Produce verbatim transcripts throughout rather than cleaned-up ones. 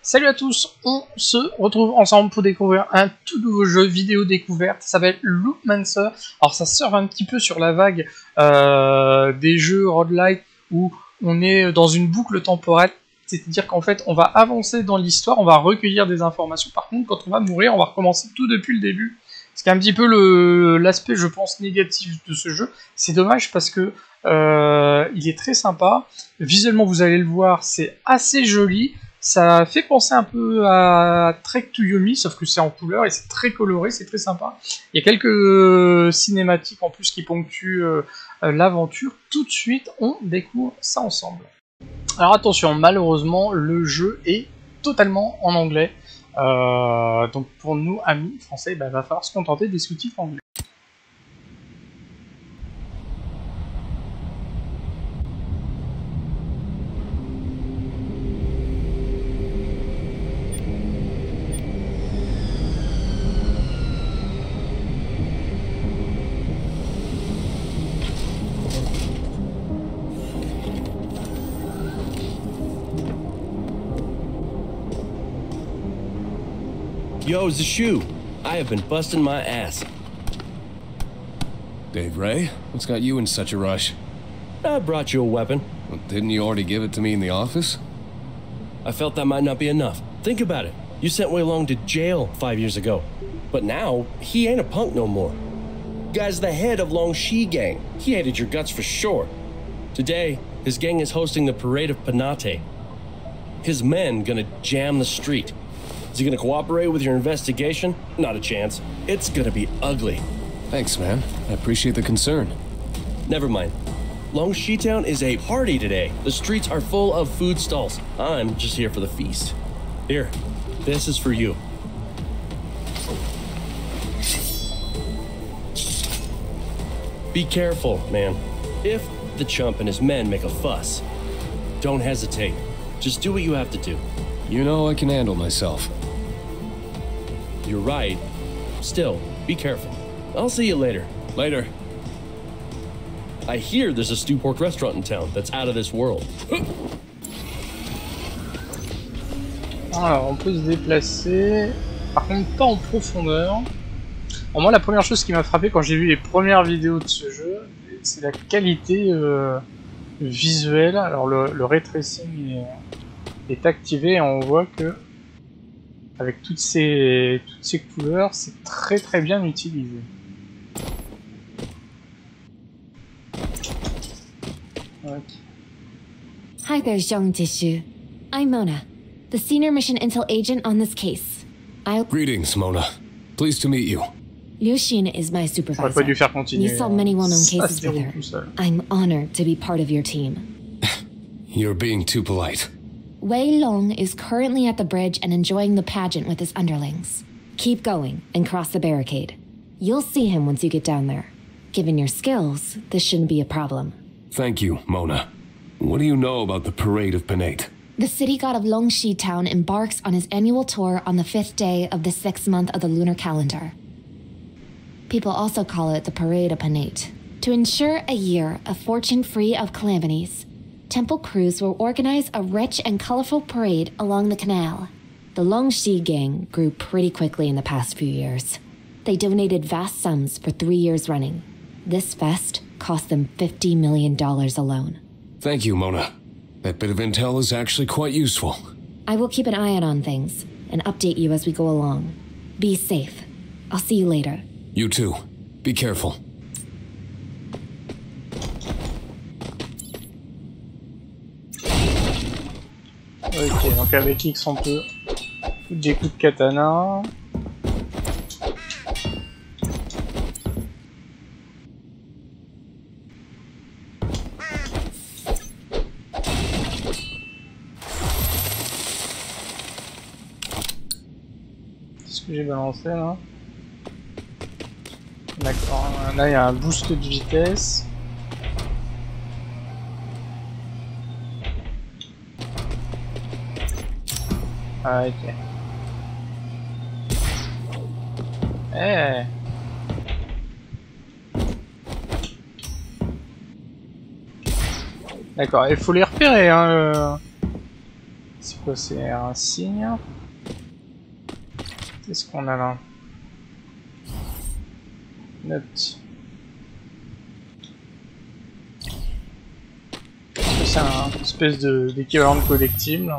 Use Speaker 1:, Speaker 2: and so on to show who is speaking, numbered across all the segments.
Speaker 1: Salut à tous, on se retrouve ensemble pour découvrir un tout nouveau jeu vidéo découverte, ça s'appelle Loopmancer. Alors ça sort un petit peu sur la vague euh, des jeux roguelike où on est dans une boucle temporelle, c'est-à-dire qu'en fait on va avancer dans l'histoire, on va recueillir des informations, par contre quand on va mourir on va recommencer tout depuis le début. Ce qui est un petit peu l'aspect je pense négatif de ce jeu, c'est dommage parce que euh, il est très sympa, visuellement vous allez le voir c'est assez joli. Ça fait penser un peu à Trek to Yomi, sauf que c'est en couleur et c'est très coloré, c'est très sympa. Il y a quelques euh, cinématiques en plus qui ponctuent euh, euh, l'aventure. Tout de suite, on découvre ça ensemble. Alors attention, malheureusement, le jeu est totalement en anglais. Euh, donc pour nous, amis français, bah, il va falloir se contenter des sous-titres anglais.
Speaker 2: Yo, it's the shoe. I have been busting my ass.
Speaker 3: Dave Ray, what's got you in such a rush?
Speaker 2: I brought you a weapon.
Speaker 3: Well, didn't you already give it to me in the office?
Speaker 2: I felt that might not be enough. Think about it. You sent Wei Long to jail five years ago. But now, he ain't a punk no more. Guy's the head of Long Shi gang. He hated your guts for sure. Today, his gang is hosting the Parade of Panate. His men gonna jam the street. Is he gonna cooperate with your investigation? Not a chance. It's gonna be ugly.
Speaker 3: Thanks, man. I appreciate the concern.
Speaker 2: Never mind. Long Shi Town is a party today. The streets are full of food stalls. I'm just here for the feast. Here, this is for you. Be careful, man. If the chump and his men make a fuss, don't hesitate. Just do what you have to do.
Speaker 3: You know I can handle myself.
Speaker 2: You're right. Still, be careful. I'll see you later.
Speaker 3: Later.
Speaker 2: I hear there's a stew pork restaurant in town that's out of this world.
Speaker 1: Alors, on peut se déplacer, par contre pas en profondeur. Alors, moi, la première chose qui m'a frappé quand j'ai vu les premières vidéos de ce jeu, c'est la qualité euh, visuelle. Alors, le, le ray tracing est, est activé et on voit que avec toutes ces, toutes ces couleurs, c'est très très bien utilisé. Okay.
Speaker 4: Hi there, Zhang Jishu. I'm Mona, the senior mission intel agent on this case. I'll...
Speaker 3: Greetings, Mona. Pleased to meet you.
Speaker 4: Liu Xin is my supervisor.
Speaker 1: Dû faire continuer.
Speaker 4: You solved many well-known cases with her. I'm honored to be part of your team.
Speaker 3: You're being too polite.
Speaker 4: Wei Long is currently at the bridge and enjoying the pageant with his underlings. Keep going and cross the barricade. You'll see him once you get down there. Given your skills, this shouldn't be a problem.
Speaker 3: Thank you, Mona. What do you know about the Parade of Panate?
Speaker 4: The city god of Long Shi Town embarks on his annual tour on the fifth day of the sixth month of the lunar calendar. People also call it the Parade of Panate. To ensure a year of fortune free of calamities, temple crews will organize a rich and colorful parade along the canal. The Long Shi gang grew pretty quickly in the past few years. They donated vast sums for three years running. This fest cost them fifty million dollars alone.
Speaker 3: Thank you, Mona. That bit of intel is actually quite useful.
Speaker 4: I will keep an eye out on things and update you as we go along. Be safe. I'll see you later.
Speaker 3: You too. Be careful.
Speaker 1: Ok, donc avec X on peut foutre des coups de katana. Qu'est-ce que j'ai balancé là? D'accord, là il y a un boost de vitesse. Ah, ok. Eh hey. D'accord, il faut les repérer, hein. C'est quoi? C'est un signe. Qu'est-ce qu'on a là? Note. C'est un espèce de d'équivalent de collectible.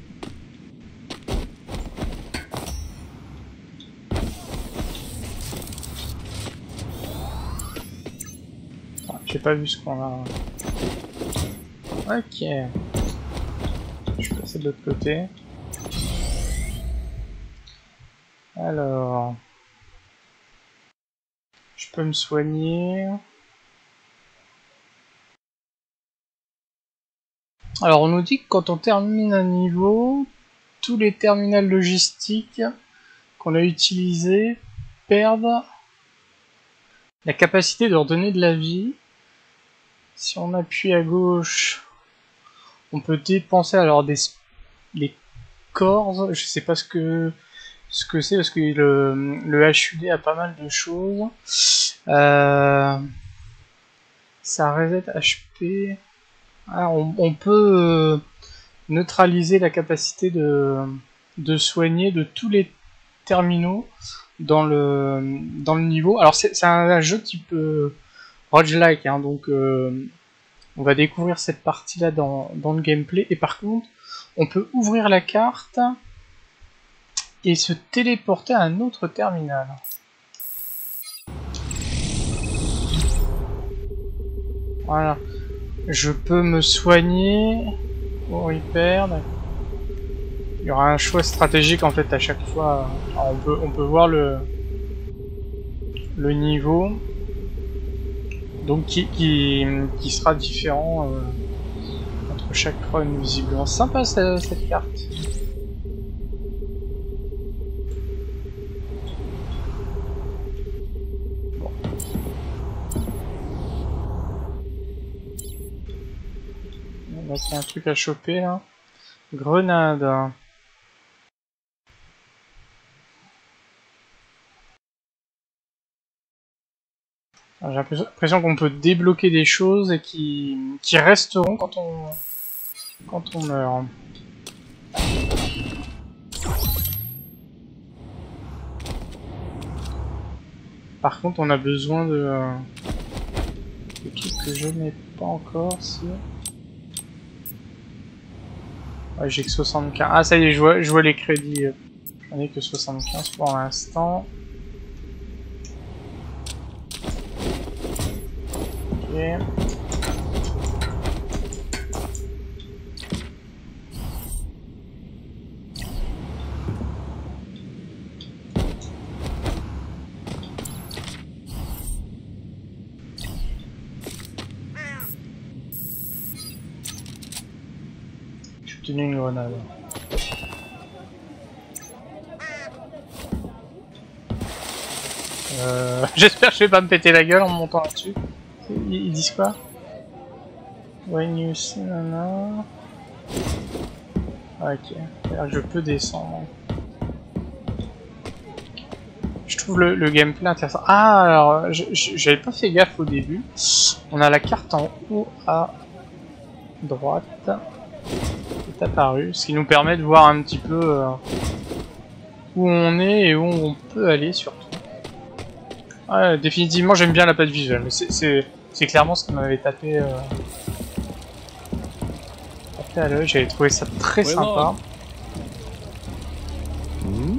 Speaker 1: Ah, j'ai pas vu ce qu'on a. Ok. Je vais passer de l'autre côté. Alors, je peux me soigner. Alors, on nous dit que quand on termine un niveau, tous les terminals logistiques qu'on a utilisés perdent la capacité de redonner de la vie. Si on appuie à gauche, on peut dépenser alors des les corps. Je sais pas ce que ce que c'est parce que le, le H U D a pas mal de choses. Euh, ça reset H P. Ah, on, on peut euh, neutraliser la capacité de, de soigner de tous les terminaux dans le, dans le niveau. Alors c'est un, un jeu type euh, roguelike, hein, donc euh, on va découvrir cette partie-là dans, dans le gameplay. Et par contre, on peut ouvrir la carte et se téléporter à un autre terminal. Voilà. Je peux me soigner pour y perdre. Il y aura un choix stratégique en fait à chaque fois. Alors on peut on peut voir le le niveau, donc qui qui, qui sera différent euh, entre chaque run visiblement. Sympa cette, cette carte. Donc il y a un truc à choper là. Grenade. J'ai l'impression qu'on peut débloquer des choses et qui, qui resteront quand on quand on meurt. Par contre, on a besoin de, de trucs que je n'ai pas encore. Si. Ouais, j'ai que soixante-quinze. Ah, ça y est, je vois, je vois les crédits. J'en ai que soixante-quinze pour l'instant. Ok. J'ai tenu une grenade. Euh, J'espère que je vais pas me péter la gueule en montant là-dessus. Ils, ils disent quoi? When you see nana. Ok, alors je peux descendre. Je trouve le, le gameplay intéressant. Ah, alors j'avais pas fait gaffe au début. On a la carte en haut à droite qui est apparue, ce qui nous permet de voir un petit peu euh, où on est et où on peut aller surtout. Ouais, définitivement j'aime bien la patte visuelle, mais c'est clairement ce qui m'avait tapé, euh, tapé à l'œil. J'avais trouvé ça très sympa.
Speaker 5: Hmm?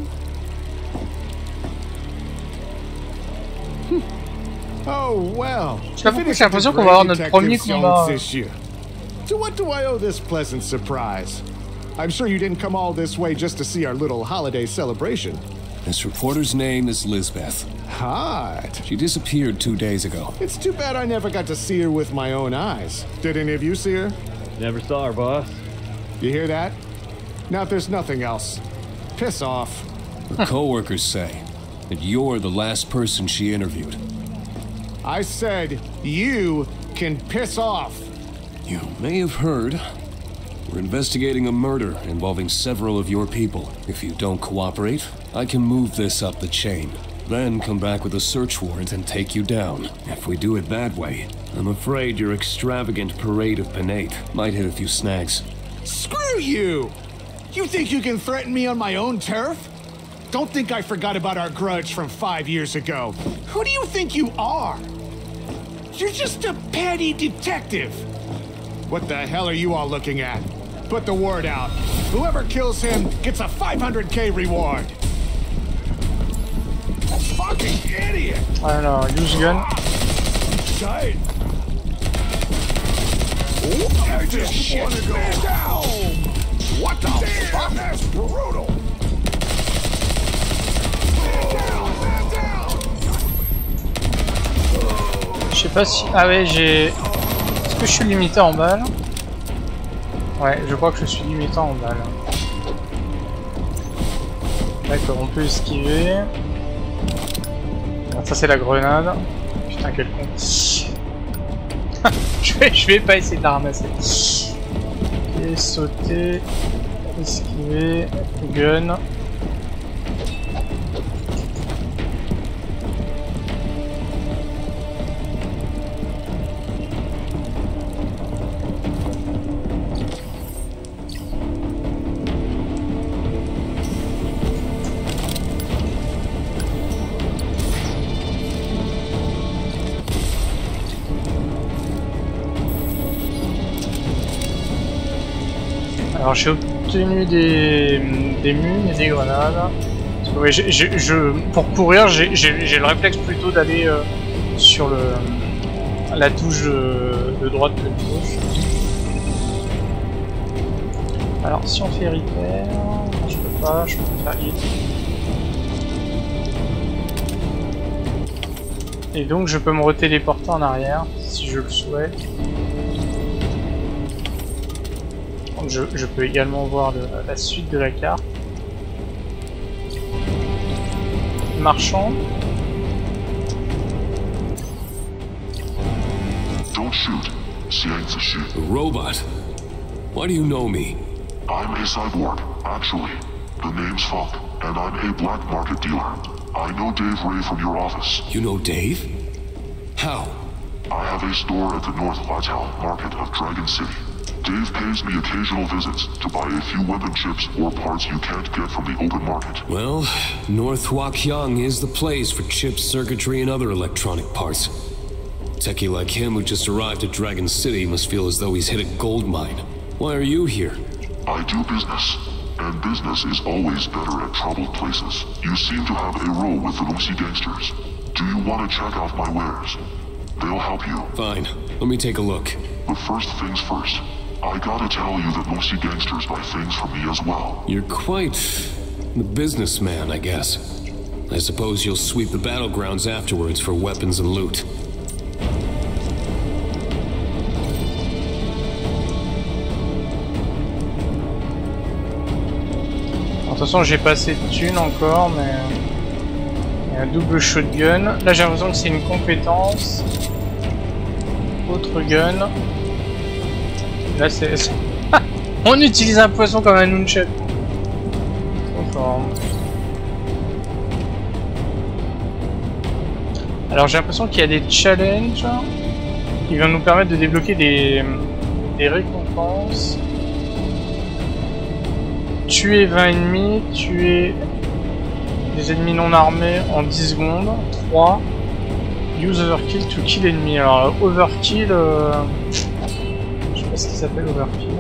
Speaker 5: Oh well.
Speaker 1: J'ai l'impression qu'on va avoir notre premier combat.
Speaker 5: To what do I owe this pleasant surprise? I'm sure you didn't come all this way just to see our little holiday celebration.
Speaker 3: This reporter's name is Lisbeth.
Speaker 5: Hot.
Speaker 3: She disappeared two days ago.
Speaker 5: It's too bad I never got to see her with my own eyes. Did any of you see her?
Speaker 6: Never saw her, boss.
Speaker 5: You hear that? Now if there's nothing else, piss off.
Speaker 3: Her co-workers say that you're the last person she interviewed.
Speaker 5: I said you can piss off.
Speaker 3: You may have heard. We're investigating a murder involving several of your people. If you don't cooperate, I can move this up the chain. Then come back with a search warrant and take you down. If we do it that way, I'm afraid your extravagant parade of Panate might hit a few snags.
Speaker 5: Screw you! You think you can threaten me on my own turf? Don't think I forgot about our grudge from five years ago. Who do you think you are? You're just a petty detective. What the hell are you all looking at? Put the word out. Whoever kills him gets a five hundred K reward. Fucking idiot!
Speaker 1: Alors, use gun.
Speaker 5: Tight. I just want to go down. What the fuck? That's brutal.
Speaker 1: Je sais pas si... Ah ouais, j'ai... Est-ce que je suis limité en balles? Ouais, je crois que je suis limité en balles. D'accord, on peut esquiver. Ça c'est la grenade. Putain, quel con. je, vais, je vais pas essayer de la ramasser. Ok, sauter. Esquiver. Gun. Alors j'ai obtenu des, des munes et des grenades. Parce que, ouais, j'ai, j'ai, je, pour courir, j'ai, j'ai, j'ai le réflexe plutôt d'aller euh, sur le, la touche de, de droite que de gauche. Alors si on fait repair, non, je peux pas, je peux faire hit. Et donc je peux me retéléporter en arrière si je le souhaite. Je, je peux également voir le, la suite de la carte. Marchand.
Speaker 6: Don't shoot.
Speaker 3: A robot? Why do you know me?
Speaker 6: I'm a cyborg, actually. The name's Funk, and I'm a black market dealer. I know Dave Ray from your office.
Speaker 3: You know Dave? How?
Speaker 6: I have a store at the North Latal market of Dragon City. Dave pays me occasional visits to buy a few weapon chips or parts you can't get from the open market.
Speaker 3: Well, North Hwakyong is the place for chips, circuitry, and other electronic parts. A techie like him who just arrived at Dragon City must feel as though he's hit a gold mine. Why are you here?
Speaker 6: I do business, and business is always better at troubled places. You seem to have a row with the Lucy gangsters. Do you want to check out my wares? They'll help you.
Speaker 3: Fine, let me take a look.
Speaker 6: But first things first. I gotta tell you that Lucy gangsters buy things from me as well.
Speaker 3: You're quite the businessman, I guess. I suppose you'll sweep the battlegrounds afterwards for weapons and loot.
Speaker 1: De toute façon, j'ai pas assez de thunes encore, mais il y a un double shotgun. Là, j'ai l'impression que c'est une compétence. Autre gun. Là, c'est... On utilise un poisson comme un nunchuk. Trop fort. Alors, j'ai l'impression qu'il y a des challenges qui vont nous permettre de débloquer des, des récompenses. Tuer vingt ennemis, tuer des ennemis non armés en dix secondes. trois. Use overkill to kill enemy. Alors, overkill... Euh... Je sais pas ce qui s'appelle overkill.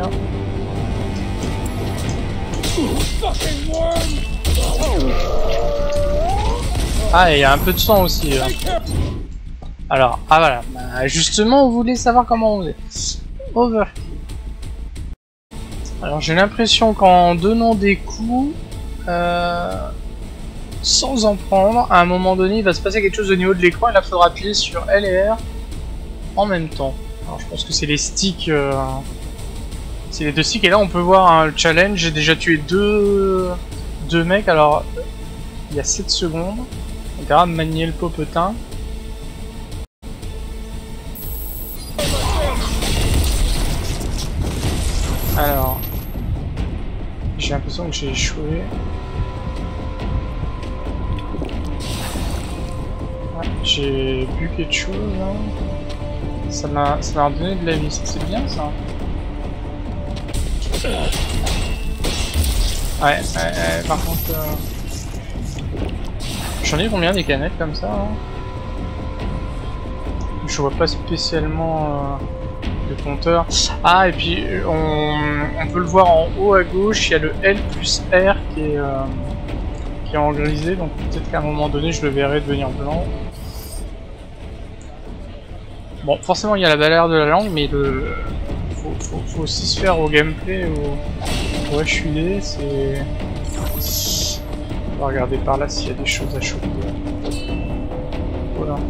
Speaker 1: Ah, et il y a un peu de sang aussi. Là. Alors, ah voilà. Bah, justement, on voulait savoir comment on faisait. Overkill. Alors j'ai l'impression qu'en donnant des coups, euh, sans en prendre, à un moment donné il va se passer quelque chose au niveau de l'écran et là il faudra appuyer sur L et R en même temps. Alors je pense que c'est les sticks, euh, c'est les deux sticks et là on peut voir hein, le challenge, j'ai déjà tué deux, deux mecs, alors il y a sept secondes, on verra manier le popetin. Alors, j'ai l'impression que j'ai échoué. Ouais, j'ai bu quelque chose. Hein. Ça m'a ça m'a redonné de la vie, c'est bien ça. Ouais, ouais, ouais, par contre... Euh... J'en ai combien des canettes comme ça hein? Je vois pas spécialement euh, le compteur. Ah, et puis on, on peut le voir en haut à gauche, il y a le L plus R qui est, euh, qui est en grisé, donc peut-être qu'à un moment donné je le verrai devenir blanc. Bon, forcément il y a la valeur de la langue, mais le faut, faut, faut aussi se faire au gameplay, au, au H U D, c'est... On va regarder par là s'il y a des choses à choper. Voilà.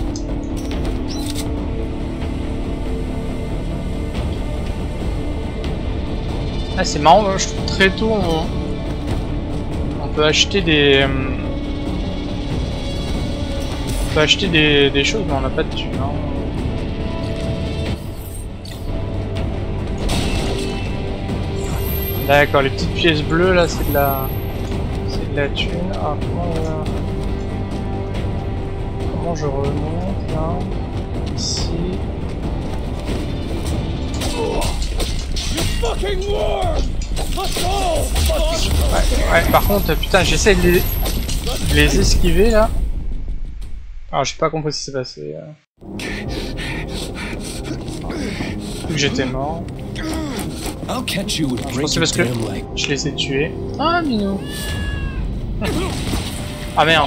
Speaker 1: Ah, c'est marrant, je trouve très tôt on, on peut acheter des... On peut acheter des, des choses mais on n'a pas de thunes. Hein. D'accord, les petites pièces bleues là c'est de la... C'est de la thune. Ah, comment, euh... comment je remonte là? Ici. Ouais, ouais, par contre, putain, j'essaie de les, de les esquiver là. Alors, j'ai pas compris ce qui s'est passé. Vu que j'étais mort. Je pense que c'est parce que je les ai tués. Ah, Minou. Ah merde.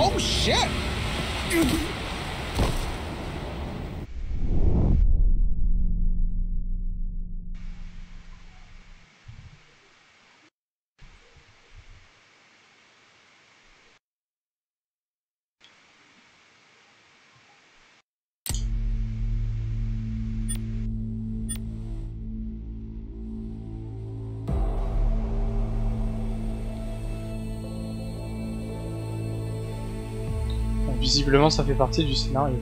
Speaker 1: Visiblement, ça fait partie du scénario.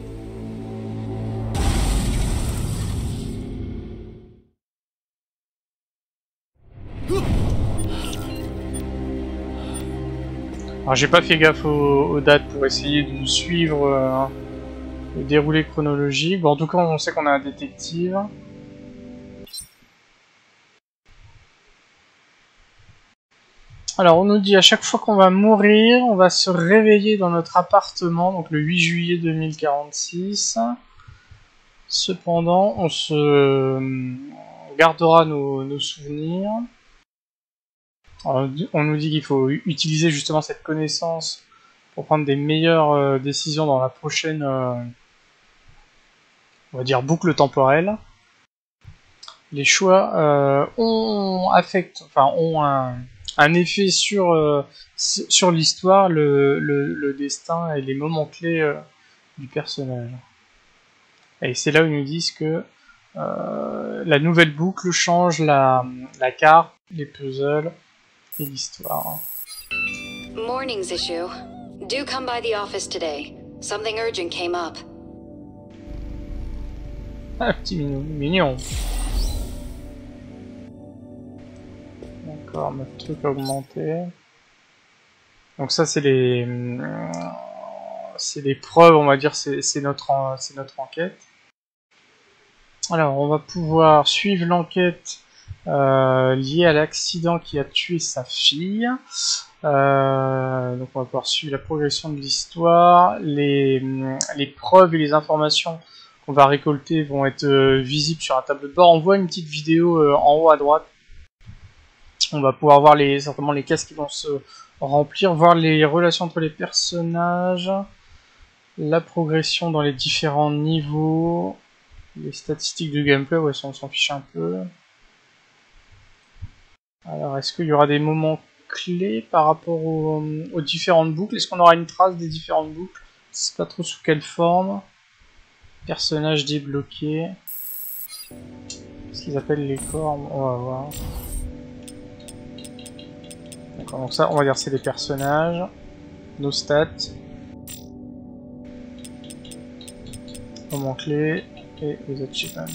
Speaker 1: Alors, j'ai pas fait gaffe aux, aux dates pour essayer de suivre euh, le déroulé chronologique. Bon, en tout cas, on sait qu'on a un détective. Alors on nous dit à chaque fois qu'on va mourir, on va se réveiller dans notre appartement, donc le huit juillet deux mille quarante-six. Cependant, on se gardera nos, nos souvenirs. Alors, on nous dit qu'il faut utiliser justement cette connaissance pour prendre des meilleures euh, décisions dans la prochaine, euh, on va dire, boucle temporelle. Les choix euh, ont affectent, enfin ont un un effet sur, euh, sur l'histoire, le, le, le destin et les moments clés euh, du personnage. Et c'est là où ils nous disent que euh, la nouvelle boucle change la, la carte, les puzzles et l'histoire.
Speaker 7: Morning's issue. Do come by the office today. Something urgent came up.
Speaker 1: Ah, petit mignon. mignon. D'accord, notre truc a augmenté. Donc ça c'est les, c'est les preuves, on va dire, c'est notre, c'est notre enquête. Alors on va pouvoir suivre l'enquête euh, liée à l'accident qui a tué sa fille. Euh, donc on va pouvoir suivre la progression de l'histoire. Les, les preuves et les informations qu'on va récolter vont être euh, visibles sur un tableau de bord. On voit une petite vidéo euh, en haut à droite. On va pouvoir voir les, certainement les cases qui vont se remplir, voir les relations entre les personnages, la progression dans les différents niveaux, les statistiques du gameplay, ouais, on s'en fiche un peu. Alors, est-ce qu'il y aura des moments clés par rapport aux, aux différentes boucles? Est-ce qu'on aura une trace des différentes boucles? Je sais pas trop sous quelle forme. Personnages débloqués. Ce qu'ils appellent les corps, on va voir. D'accord, donc ça, on va dire c'est les personnages, nos stats, moments clés et les achievements.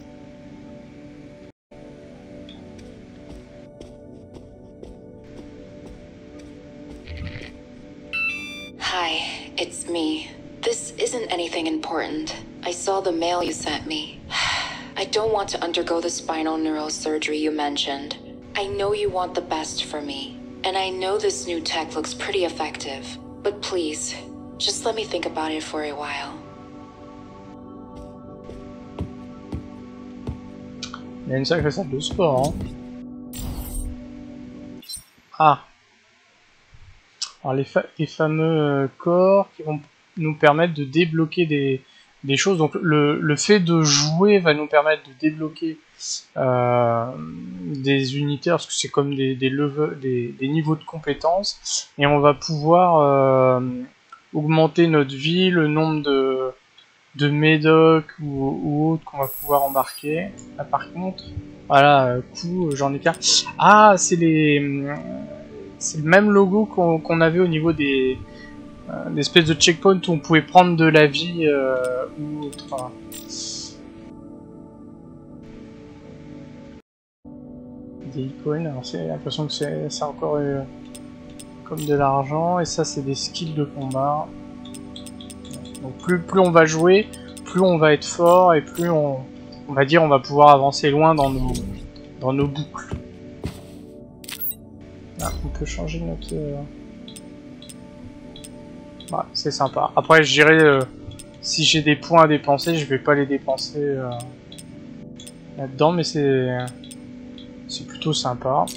Speaker 7: Hi, it's me. This isn't anything important. I saw the mail you sent me. I don't want to undergo the spinal neurosurgery you mentioned. I know you want the best for me. and I know this new tech looks pretty effective. But please, just let me think about it for a while.
Speaker 1: Il y a une sacrée salle de sport. Hein. Ah. Alors les, fa les fameux corps qui vont nous permettre de débloquer des, des choses. Donc le, le fait de jouer va nous permettre de débloquer euh, des unités, parce que c'est comme des, des, levels, des, des niveaux de compétences. Et on va pouvoir euh, augmenter notre vie, le nombre de... de médocs ou, ou autres qu'on va pouvoir embarquer. Là par contre, voilà, coup, j'en ai qu'un. Ah, c'est les, c'est le même logo qu'on qu'on avait au niveau des, euh, des espèces de checkpoints où on pouvait prendre de la vie euh, ou autre. Enfin, des icônes. Alors c'est l'impression que c'est encore euh, comme de l'argent. Et ça, c'est des skills de combat. Donc plus, plus on va jouer, plus on va être fort et plus on, on va dire on va pouvoir avancer loin dans nos, dans nos boucles. Là, on peut changer notre... Euh... Ouais, c'est sympa. Après je dirais, euh, si j'ai des points à dépenser, je vais pas les dépenser euh, là-dedans, mais c'est c'est plutôt sympa.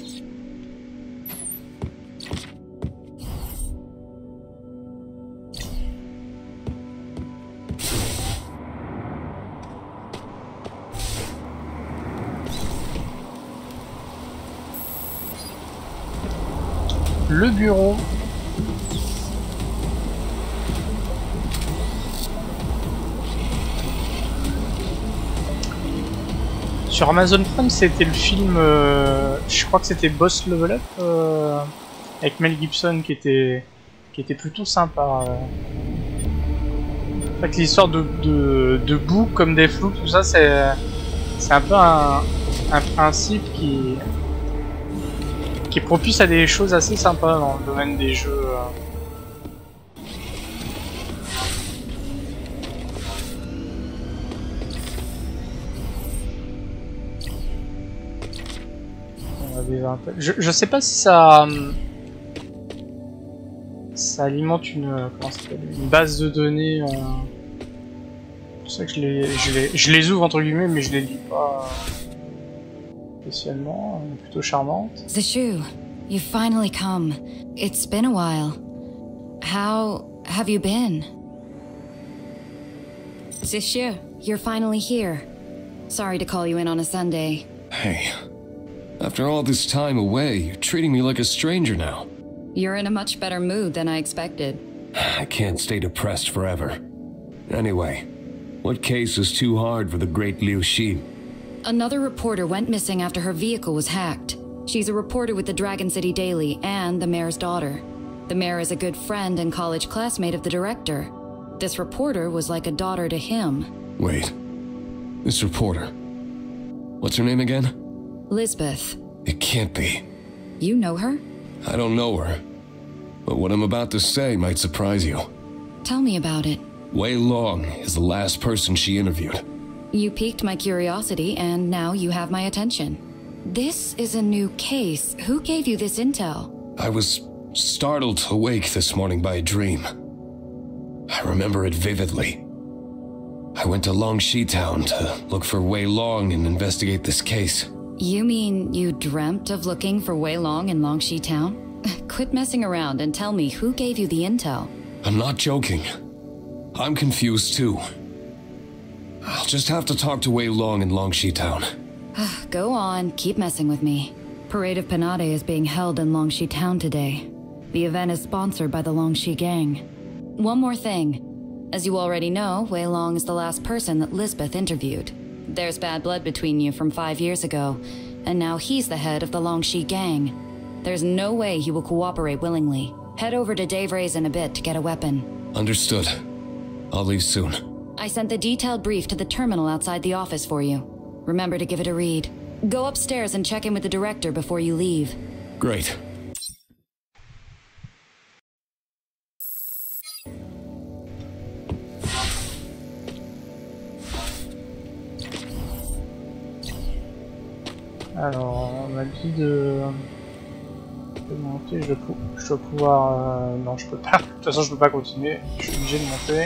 Speaker 1: Le bureau. Sur Amazon Prime, c'était le film, euh, je crois que c'était Boss Level Up, euh, avec Mel Gibson, qui était, qui était plutôt sympa. Euh. En fait, l'histoire de, de, de boucles comme des flous, tout ça, c'est, c'est un peu un, un principe qui qui est propice à des choses assez sympas dans le domaine des jeux. Je, je sais pas si ça ça alimente une, comment ça s'appelle, une base de données. Euh, c'est pour ça que je les, je les, je les ouvre entre guillemets, mais je les lis pas. Spécialement, plutôt charmante.
Speaker 8: Zishu, you've finally come. It's been a while. How have you been? Zishu, you're finally here. Sorry to call you in on a Sunday.
Speaker 3: Hey, after all this time away, you're treating me like a stranger now.
Speaker 8: You're in a much better mood than I expected.
Speaker 3: I can't stay depressed forever. Anyway, what case is too hard for the great Liu Xi?
Speaker 8: Another reporter went missing after her vehicle was hacked. She's a reporter with the Dragon City Daily and the mayor's daughter. The mayor is a good friend and college classmate of the director. This reporter was like a daughter to him.
Speaker 3: Wait. This reporter. What's her name again?
Speaker 8: Lisbeth.
Speaker 3: It can't be.
Speaker 8: You know her?
Speaker 3: I don't know her. But what I'm about to say might surprise you.
Speaker 8: Tell me about it.
Speaker 3: Wei Long is the last person she interviewed.
Speaker 8: You piqued my curiosity, and now you have my attention. This is a new case. Who gave you this intel?
Speaker 3: I was startled awake this morning by a dream. I remember it vividly. I went to Longxi Town to look for Wei Long and investigate this case.
Speaker 8: You mean you dreamt of looking for Wei Long in Longxi Town? Quit messing around and tell me who gave you the intel.
Speaker 3: I'm not joking. I'm confused too. I'll just have to talk to Wei Long in Longxi Town.
Speaker 8: Go on, keep messing with me. Parade of Panade is being held in Longxi Town today. The event is sponsored by the Longxi Gang. One more thing. As you already know, Wei Long is the last person that Lisbeth interviewed. There's bad blood between you from five years ago, and now he's the head of the Longxi Gang. There's no way he will cooperate willingly. Head over to Dave Ray's in a bit to get a weapon.
Speaker 3: Understood. I'll leave soon.
Speaker 8: I sent the detailed brief to the terminal outside the office for you. Remember to give it a read. Go upstairs and check in with the director before you leave.
Speaker 3: Great.
Speaker 1: Alors, on a dit de... peux monter, je dois, pou je dois pouvoir... Euh... Non, je peux pas. De toute façon, je peux pas continuer. Je suis obligé de monter.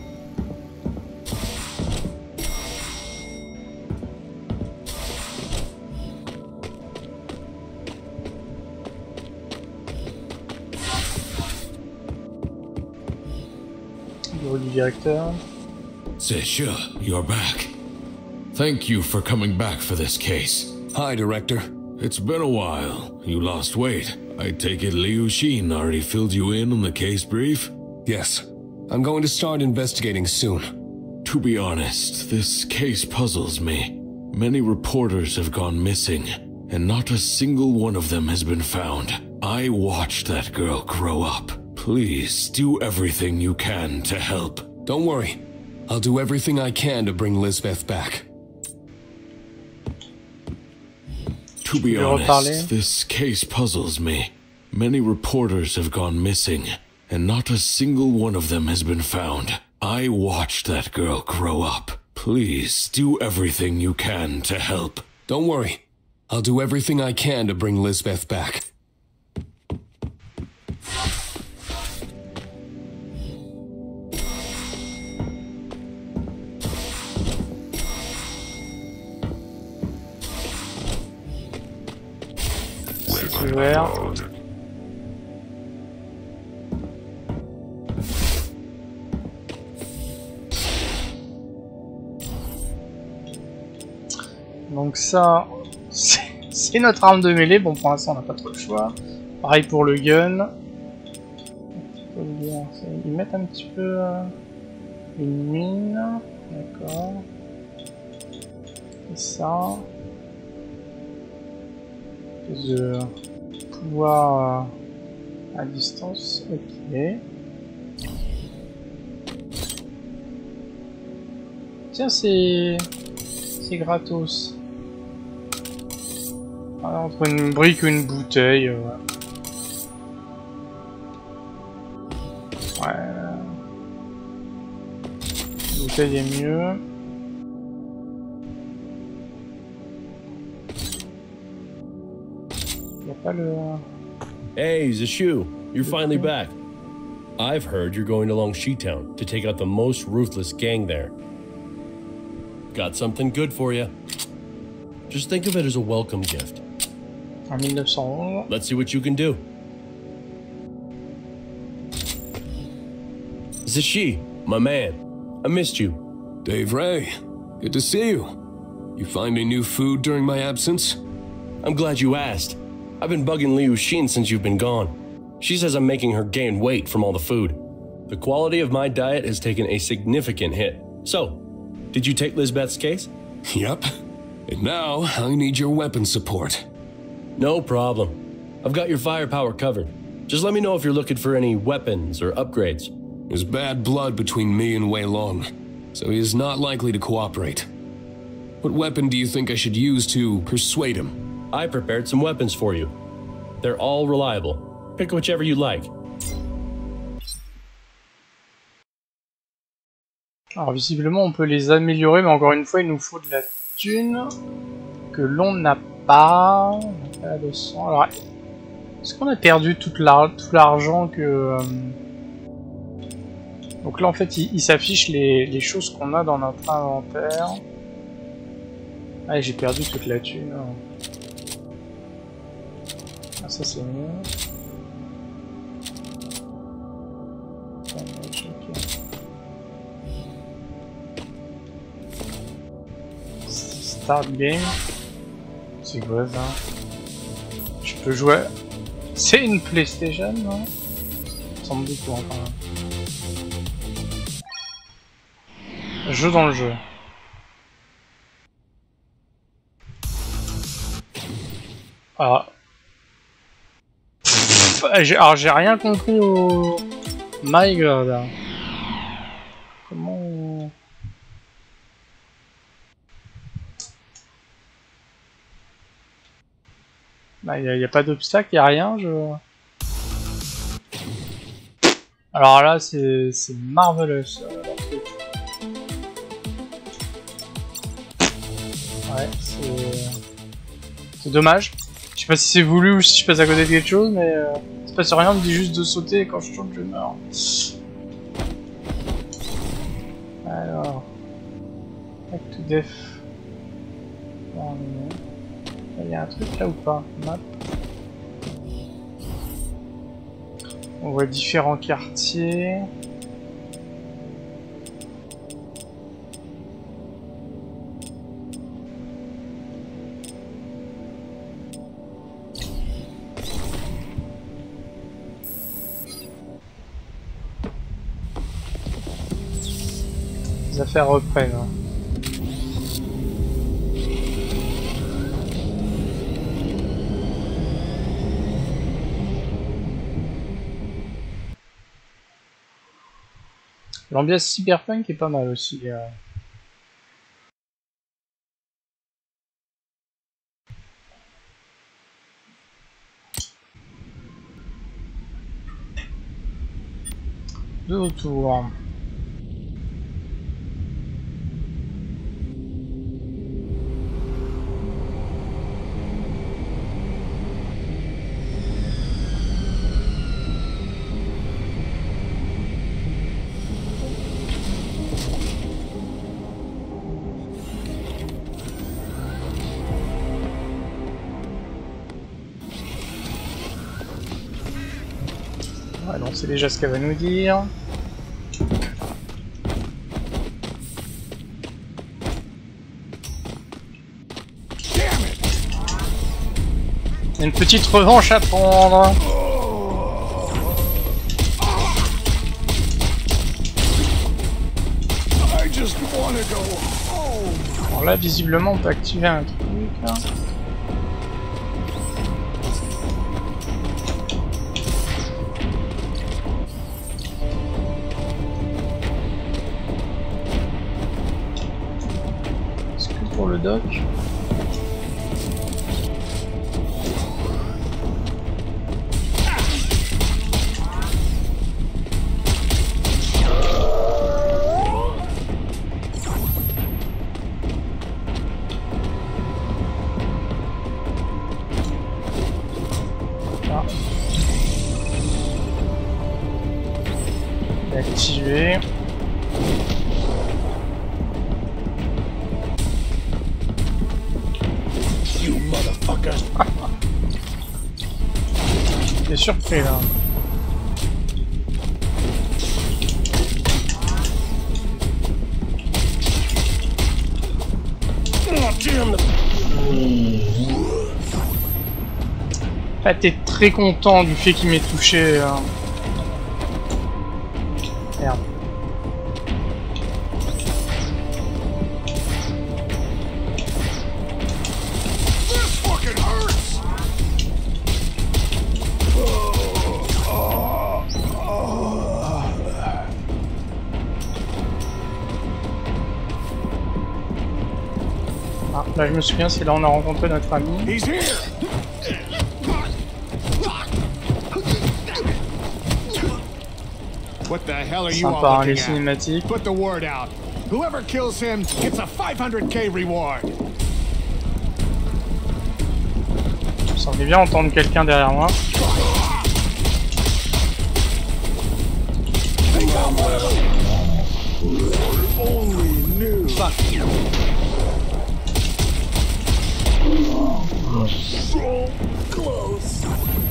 Speaker 1: Bureau du directeur.
Speaker 9: Sesha, you're back. Thank you for coming back for this case.
Speaker 3: Hi, Director.
Speaker 9: It's been a while. You lost weight. I take it Liu Xin already filled you in on the case brief?
Speaker 3: Yes. I'm going to start investigating soon.
Speaker 9: To be honest, this case puzzles me. Many reporters have gone missing, and not a single one of them has been found. I watched that girl grow up. Please, do everything you can to help.
Speaker 3: Don't worry. I'll do everything I can to bring Lisbeth back.
Speaker 9: To be honest, this case puzzles me. Many reporters have gone missing, and not a single one of them has been found. I watched that girl grow up. Please, do everything you can to help.
Speaker 3: Don't worry. I'll do everything I can to bring Lisbeth back.
Speaker 1: Ouvert. Donc ça, c'est notre arme de mêlée. Bon, pour l'instant, on n'a pas trop le choix. Pareil pour le gun. Ils mettent un petit peu euh, une mine. D'accord. Et ça. De pouvoir euh, à distance. Ok. Tiens, c'est c'est gratos. Alors, entre une brique ou une bouteille. Euh, ouais. La bouteille est mieux. Pas le...
Speaker 2: Hey, Zishu, you're finally back. I've heard you're going to Longxi Town to take out the most ruthless gang there. Got something good for you. Just think of it as a welcome gift.
Speaker 1: En mille neuf cent onze.
Speaker 2: Let's see what you can do. Zishi, my man, I missed you.
Speaker 3: Dave Ray, good to see you. You find any new food during my absence?
Speaker 2: I'm glad you asked. I've been bugging Liu Xin since you've been gone. She says I'm making her gain weight from all the food. The quality of my diet has taken a significant hit. So, did you take Lisbeth's case?
Speaker 3: Yep. And now, I need your weapon support.
Speaker 2: No problem. I've got your firepower covered. Just let me know if you're looking for any weapons or upgrades.
Speaker 3: There's bad blood between me and Wei Long, so he is not likely to cooperate. What weapon do you think I should use to persuade him?
Speaker 2: I prepared some weapons for you. They're all reliable. Pick whichever you like.
Speaker 1: Alors visiblement on peut les améliorer, mais encore une fois il nous faut de la thune que l'on n'a pas. On n'a pas la leçon. Alors est-ce qu'on a perdu toute la, tout l'argent que... Euh... Donc là en fait il, il s'affiche les, les choses qu'on a dans notre inventaire. Ah j'ai perdu toute la thune. Ah, ça c'est mieux. Start game. C'est quoi ça? Je peux jouer. C'est une PlayStation, non? Ça semble beaucoup enfin. Jeu dans le jeu. Ah. Alors j'ai rien compris au... My god. Comment... on... Bah, y a, y a pas d'obstacle, y a rien, je... Alors là, c'est c'est marvelous. Ouais, c'est... C'est dommage. Je sais pas si c'est voulu ou si je passe à côté de quelque chose, mais euh, c'est pas sur rien, on me dit juste de sauter et quand je tourne, je meurs. Alors... Back to death. Il y a un truc là ou pas? Map. On voit différents quartiers. Les affaires reprennent. Hein. L'ambiance cyberpunk est pas mal aussi. Euh... De retour. Ouais, donc c'est déjà ce qu'elle va nous dire. Une petite revanche à prendre. Alors là, visiblement, on peut activer un truc. Hein. Est-ce que pour le doc? Activé. You motherfucker. T'es surpris là. Ah, t'es très content du fait qu'il m'ait touché. Hein. Merde. Ah, là je me souviens, c'est là on a rencontré notre ami.
Speaker 5: What the hell are you
Speaker 1: Sympa,
Speaker 5: all
Speaker 1: hein, les
Speaker 5: looking at?
Speaker 1: cinématiques.
Speaker 5: Put the word out. Whoever kills him gets a five hundred K reward.
Speaker 1: Je semblais bien entendre quelqu'un derrière moi.
Speaker 5: Only knew. So close.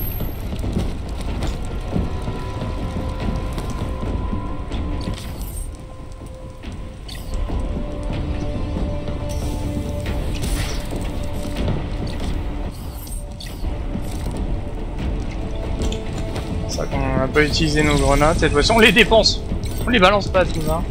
Speaker 1: C'est ça qu'on n'a pas utilisé nos grenades cette fois-ci, on les dépense. On les balance pas tout ça.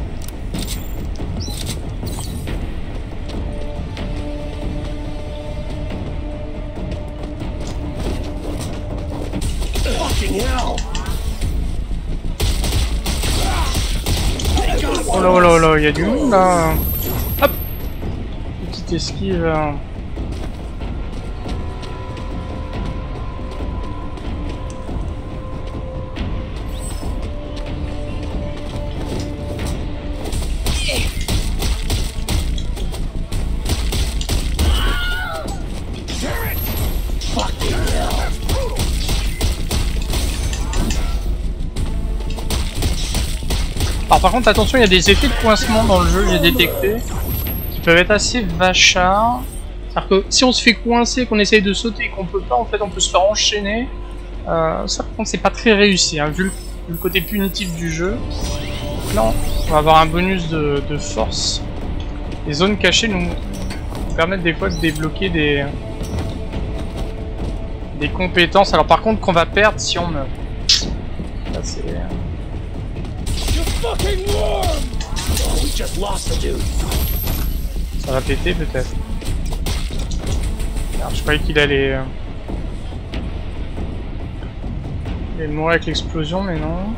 Speaker 1: Oh là oh là oh là, il y a du monde là. Hop. Petite esquive. Hein. Alors par contre attention, il y a des effets de coincement dans le jeu, j'ai détecté, qui peuvent être assez vachards. C'est-à-dire que si on se fait coincer, qu'on essaye de sauter et qu'on peut pas, en fait on peut se faire enchaîner. Euh, ça par contre c'est pas très réussi, hein, vu, le, vu le côté punitif du jeu. Donc là on va avoir un bonus de, de force. Les zones cachées nous permettent des fois de débloquer des, des compétences. Alors par contre qu'on va perdre si on meurt. Là c'est... Ça va péter peut-être. Alors, je croyais qu'il allait... Euh... Il allait mourir avec l'explosion, mais non.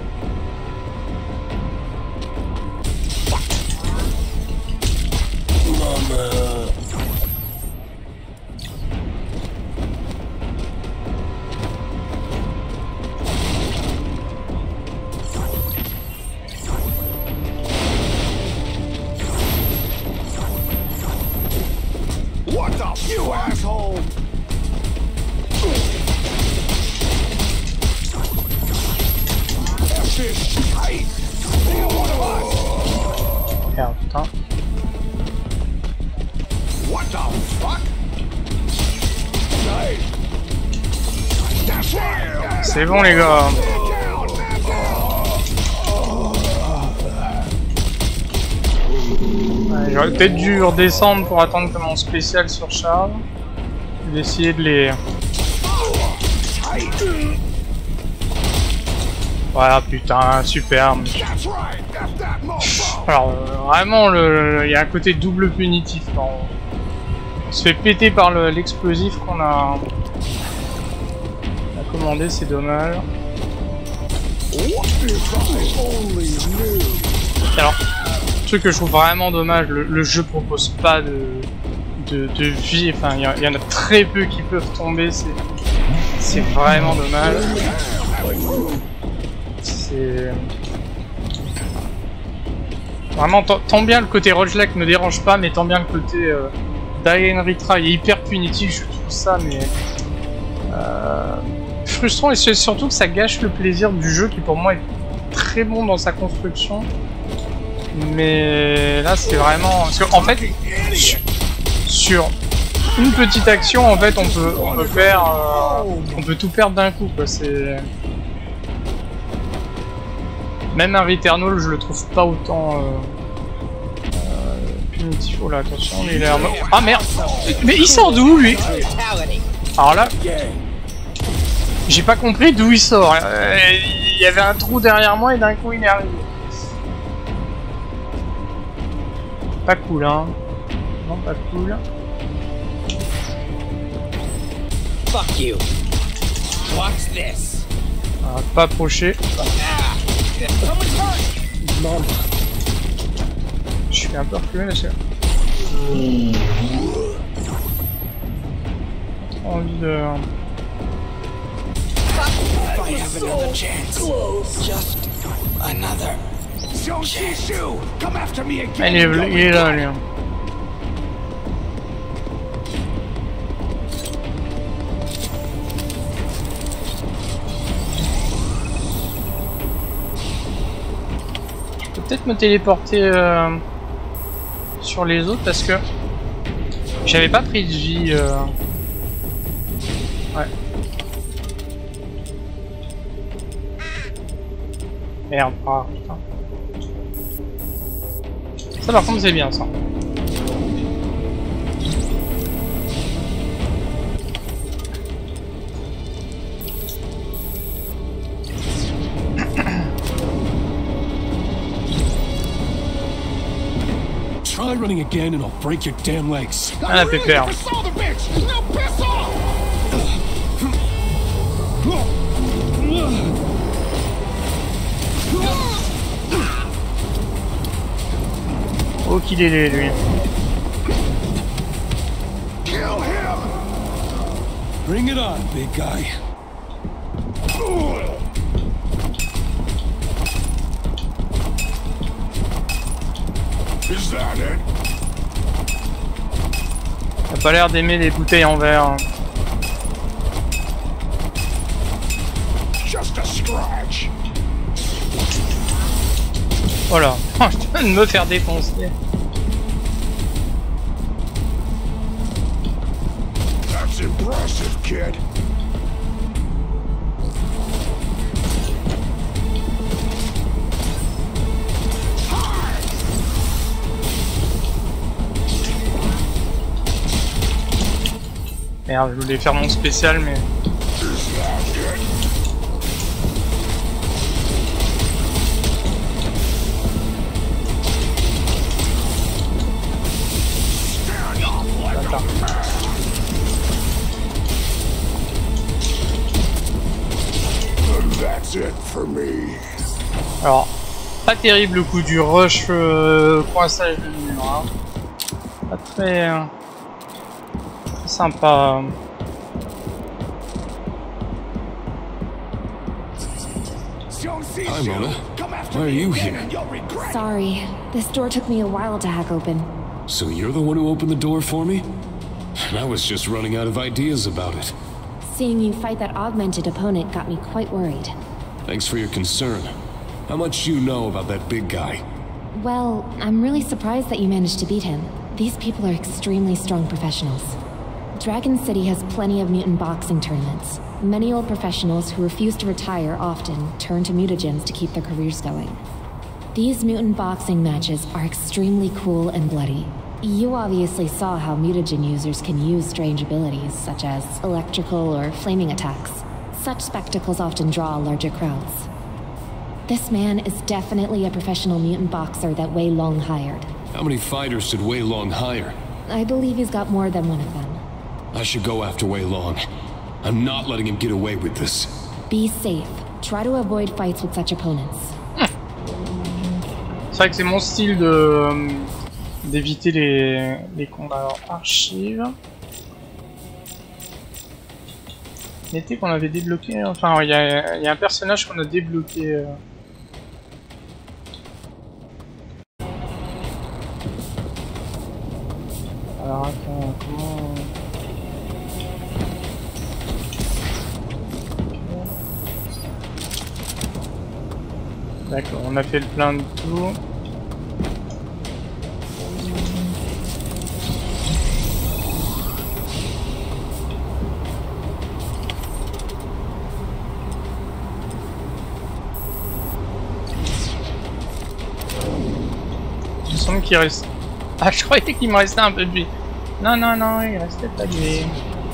Speaker 5: What the you asshole!
Speaker 1: Merde, putain.
Speaker 5: What the fuck?
Speaker 1: C'est bon les gars. Ouais, j'aurais peut-être dû redescendre pour attendre que mon spécial surcharge. Je vais essayer de les... Voilà, putain, super. Alors, euh, vraiment, il y a un côté double punitif. Quand on, on se fait péter par l'explosif qu'on a... a commandé, c'est dommage. Alors, le truc que je trouve vraiment dommage, le, le jeu propose pas de, de, de vie. Enfin, il y, y en a très peu qui peuvent tomber. C'est vraiment dommage. C'est... Vraiment, tant bien le côté roguelike me dérange pas, mais tant bien le côté euh, Die and Retry est hyper punitif, je trouve ça, mais... Euh, frustrant, et c'est surtout que ça gâche le plaisir du jeu, qui pour moi est très bon dans sa construction. Mais là, c'est vraiment... Parce qu'en fait, sur une petite action, en fait, on peut, on peut faire... Euh, on peut tout perdre d'un coup, quoi, c'est... Même un Returnal, je le trouve pas autant euh, euh, punitif. Oh là, attention, il est en mode... Ah merde! Mais il sort d'où lui? Alors là, j'ai pas compris d'où il sort. Euh, il y avait un trou derrière moi et d'un coup il est arrivé. Pas cool, hein? Non, pas cool.
Speaker 10: Fuck you. Watch this.
Speaker 1: On va pas approcher. Je suis un peu reculé là, c'est... Trop envie de...
Speaker 10: I have another chance. Just another.
Speaker 5: Come after me again.
Speaker 1: Ah, il, est, il est là, lui. Peut-être me téléporter euh, sur les autres parce que j'avais pas pris de vie. Euh... Ouais. Merde, ah putain. Ça par contre c'est bien ça.
Speaker 3: Try running again and I'll break your damn legs.
Speaker 1: Ah, pépère. Oh qu'il est laid lui.
Speaker 3: Bring it on, big guy.
Speaker 1: T'as pas l'air d'aimer les bouteilles en verre.
Speaker 5: Just a scratch.
Speaker 1: Voilà, je viens de me faire défoncer.
Speaker 5: That's impressive, kid.
Speaker 1: Merde, je voulais faire mon spécial, mais... Attends.
Speaker 5: That's it for me.
Speaker 1: Alors, pas terrible le coup du rush euh, coinçage de mur, hein. Pas très... Euh... sympa.
Speaker 3: Hi, Mona. Why are you here?
Speaker 4: Sorry, this door took me a while to hack open.
Speaker 3: So you're the one who opened the door for me? And I was just running out of ideas about it.
Speaker 4: Seeing you fight that augmented opponent got me quite worried.
Speaker 3: Thanks for your concern. How much do you know about that big guy?
Speaker 4: Well, I'm really surprised that you managed to beat him. These people are extremely strong professionals. Dragon City has plenty of mutant boxing tournaments. Many old professionals who refuse to retire often turn to mutagens to keep their careers going. These mutant boxing matches are extremely cool and bloody. You obviously saw how mutagen users can use strange abilities, such as electrical or flaming attacks. Such spectacles often draw larger crowds. This man is definitely a professional mutant boxer that Wei Long hired.
Speaker 3: How many fighters did Wei Long hire?
Speaker 4: I believe he's got more than one of them.
Speaker 3: I should go after Wei Long. I'm not letting him get away with this.
Speaker 4: Be safe. Try to avoid fights with such opponents.
Speaker 1: C'est vrai que c'est mon style de d'éviter les, les combats. Alors, archives. N'était qu'on avait débloqué. Enfin, il y a, y a un personnage qu'on a débloqué. Euh... Alors, attends, comment. D'accord, on a fait le plein de tout. Il me semble qu'il reste... Ah, je croyais qu'il me restait un peu de vie. Non, non, non, il restait pas de vie.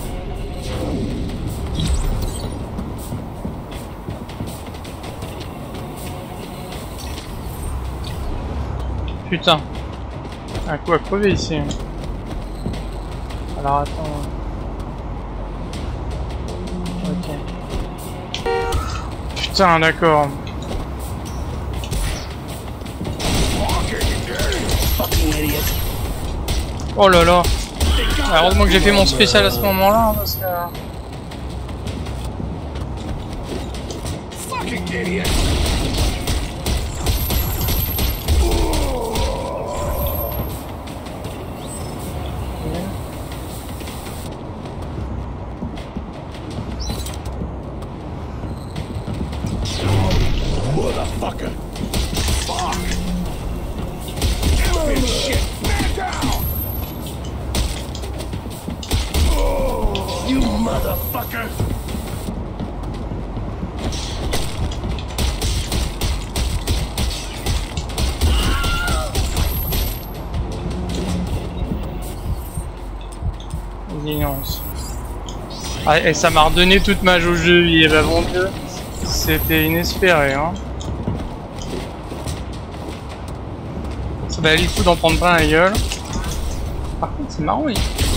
Speaker 1: Putain, un coup à crever ici. Alors attends. Ok. Putain, d'accord. Oh là là. Heureusement que j'ai fait mon spécial à ce moment-là, parce que...
Speaker 5: Motherfucker! Fuck! Stupid shit! Man down! Oh, you motherfucker!
Speaker 1: Ignorance. Ah, et ça m'a redonné toute ma jauge de vie, et bah mon dieu, c'était inespéré, hein. Ça valait le coup d'en prendre plein la gueule. Par contre, c'est marrant, oui.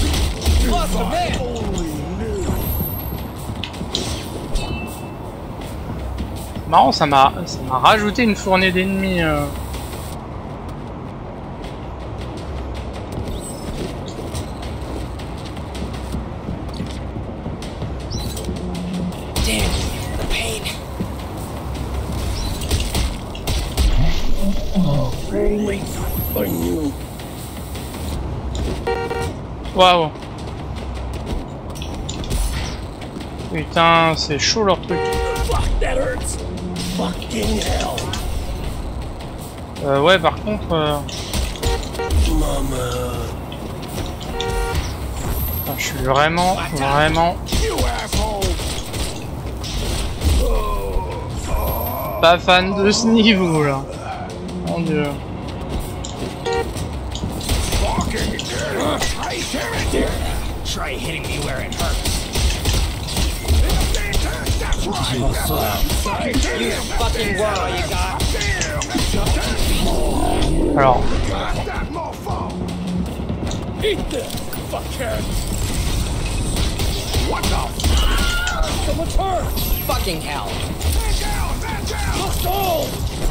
Speaker 1: Marrant, ça m'a ça m'a rajouté une fournée d'ennemis. Euh... Waouh. Putain, c'est chaud leur truc.
Speaker 5: Fuck, that hurts. Fucking hell.
Speaker 1: Euh, ouais, par contre... Euh... Enfin, je suis vraiment, vraiment... pas fan de ce niveau, là. Mon dieu.
Speaker 10: Try hitting me where it hurts. You fucking world you got.
Speaker 1: Alors.
Speaker 10: Eat this, fuckhead. What the? Someone's hurt. Fucking hell. Let's go.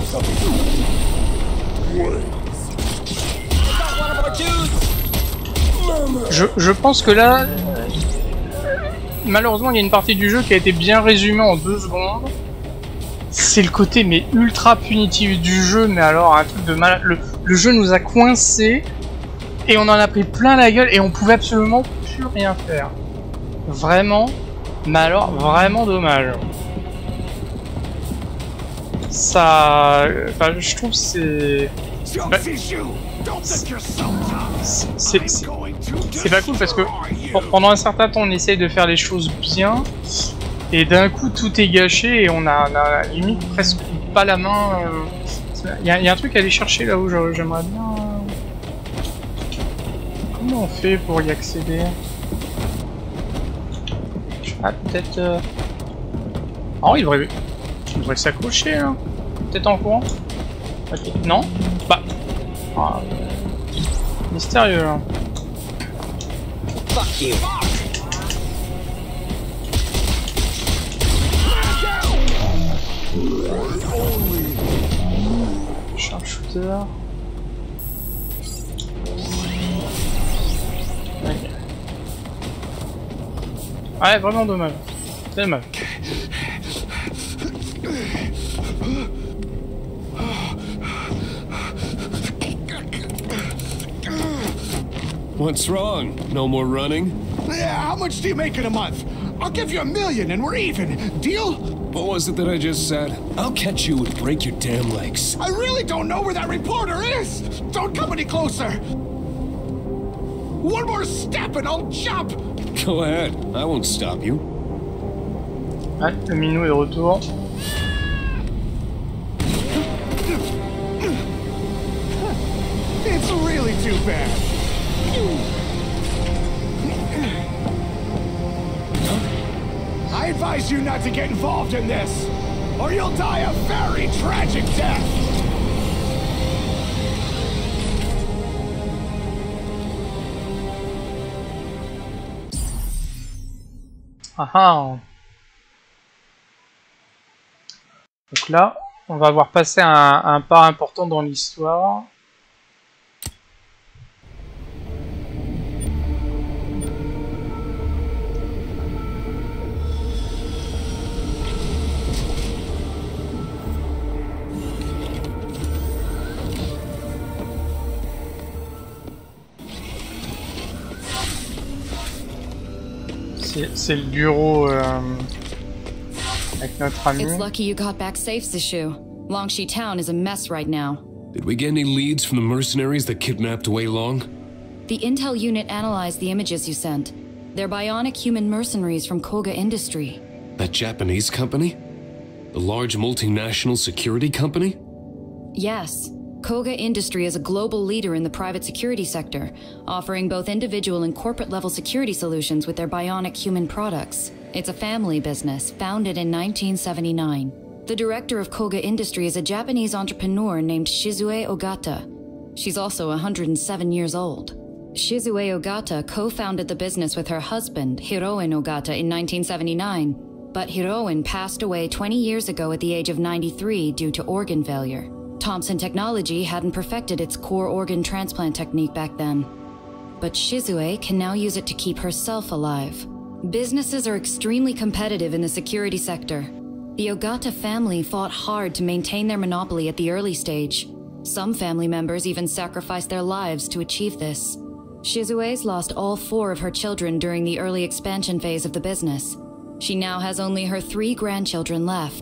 Speaker 10: One of our dudes.
Speaker 1: Je, je pense que là, euh, malheureusement, il y a une partie du jeu qui a été bien résumée en deux secondes. C'est le côté mais ultra punitif du jeu, mais alors un truc de mal. Le, le jeu nous a coincés et on en a pris plein la gueule et on pouvait absolument plus rien faire. Vraiment, mais alors vraiment dommage. Ça, enfin, je trouve c'est. Bah, c'est pas cool parce que pendant un certain temps on essaye de faire les choses bien et d'un coup tout est gâché et on a, on a limite presque pas la main. Il euh, y, y a un truc à aller chercher là où j'aimerais bien. Euh... Comment on fait pour y accéder? Ah, peut-être. Euh... Oh, il devrait, il devrait s'accrocher hein. Peut-être en courant. Okay. Non? Bah. Ah, mystérieux là.
Speaker 10: Fuck you.
Speaker 1: Sharpshooter. Ok. Ouais, vraiment dommage. C'est dommage.
Speaker 3: What's wrong? No more running?
Speaker 5: Yeah, how much do you make in a month? I'll give you a million and we're even. Deal?
Speaker 3: What was it that I just said? I'll catch you and break your damn legs.
Speaker 5: I really don't know where that reporter is! Don't come any closer! One more step and I'll jump!
Speaker 3: Go ahead, I won't stop you.
Speaker 1: Ouais, le minou est de retour.
Speaker 5: It's really too bad. I advise you not to get involved in this, or you'll die a very tragic death.
Speaker 1: Ah ah. Donc là, on va avoir passé un, un pas important dans l'histoire. C'est le bureau euh, avec notre ami.
Speaker 8: It's lucky you got back safe, Zishu. Longxi Town is a mess right now.
Speaker 3: Did we get any leads from the mercenaries that kidnapped Wei Long?
Speaker 8: The intel unit analyzed the images you sent. They're bionic human mercenaries from Koga Industry.
Speaker 3: That Japanese company? The large multinational security company?
Speaker 8: Yes. Koga Industry is a global leader in the private security sector, offering both individual and corporate-level security solutions with their bionic human products. It's a family business, founded in nineteen seventy-nine. The director of Koga Industry is a Japanese entrepreneur named Shizue Ogata. She's also one hundred seven years old. Shizue Ogata co-founded the business with her husband, Hiroin Ogata, in nineteen seventy-nine, but Hiroin passed away twenty years ago at the age of ninety-three due to organ failure. Thompson Technology hadn't perfected its core organ transplant technique back then. But Shizue can now use it to keep herself alive. Businesses are extremely competitive in the security sector. The Ogata family fought hard to maintain their monopoly at the early stage. Some family members even sacrificed their lives to achieve this. Shizue's lost all four of her children during the early expansion phase of the business. She now has only her three grandchildren left.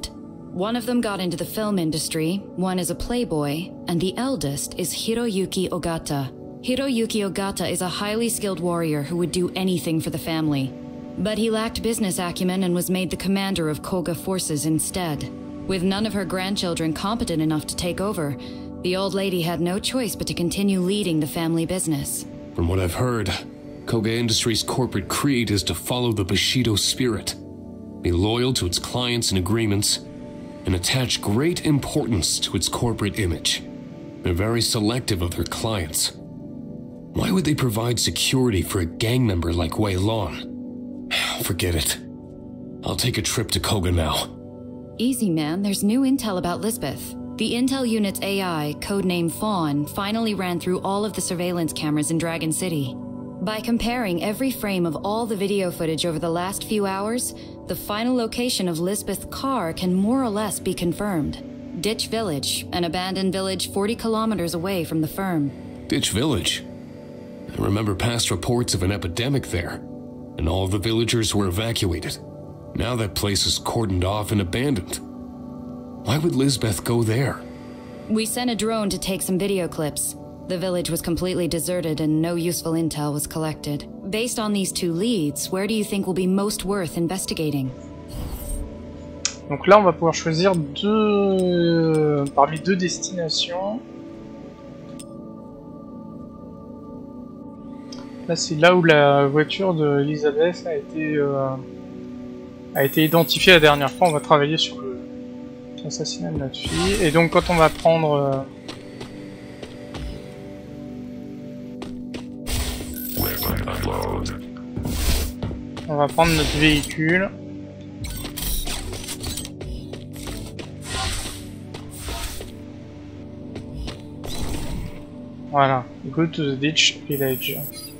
Speaker 8: One of them got into the film industry, one is a playboy, and the eldest is Hiroyuki Ogata. Hiroyuki Ogata is a highly skilled warrior who would do anything for the family. But he lacked business acumen and was made the commander of Koga forces instead. With none of her grandchildren competent enough to take over, the old lady had no choice but to continue leading the family business.
Speaker 3: From what I've heard, Koga Industries' corporate creed is to follow the Bushido spirit, be loyal to its clients and agreements, and attach great importance to its corporate image. They're very selective of their clients. Why would they provide security for a gang member like Wei Lon? Forget it. I'll take a trip to Koga now.
Speaker 8: Easy, man. There's new intel about Lisbeth. The intel unit's A I, codenamed Fawn, finally ran through all of the surveillance cameras in Dragon City. By comparing every frame of all the video footage over the last few hours, the final location of Lisbeth's car can more or less be confirmed. Ditch Village, an abandoned village forty kilometers away from the firm.
Speaker 3: Ditch Village? I remember past reports of an epidemic there, and all the villagers were evacuated. Now that place is cordoned off and abandoned. Why would Lisbeth go there?
Speaker 8: We sent a drone to take some video clips. The village was completely deserted and no useful intel was collected. Based on these two leads, where do you think will be most worth investigating?
Speaker 1: Donc là, on va pouvoir choisir deux parmi deux destinations. Là, c'est là où la voiture de Elizabeth a été euh, a été identifiée la dernière fois. On va travailler sur le l'assassinat de notre fille. Et donc, quand on va prendre euh, on va prendre notre véhicule. Voilà, go to the Ditch Village.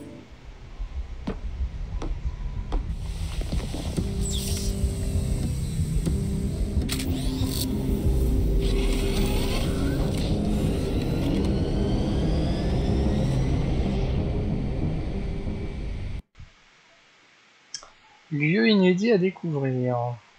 Speaker 1: Lieu inédit à découvrir.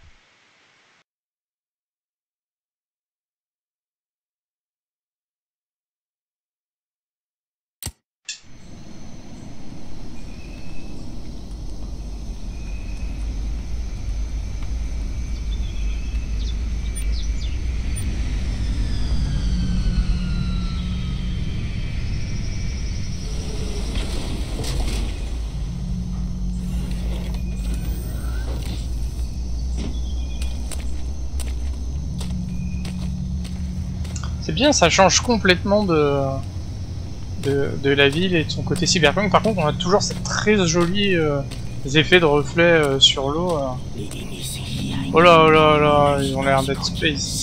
Speaker 1: C'est bien, ça change complètement de, de de la ville et de son côté cyberpunk. Par contre, on a toujours ces très jolis euh, effets de reflets euh, sur l'eau. Euh. Oh là oh là là, ils ont l'air d'être space.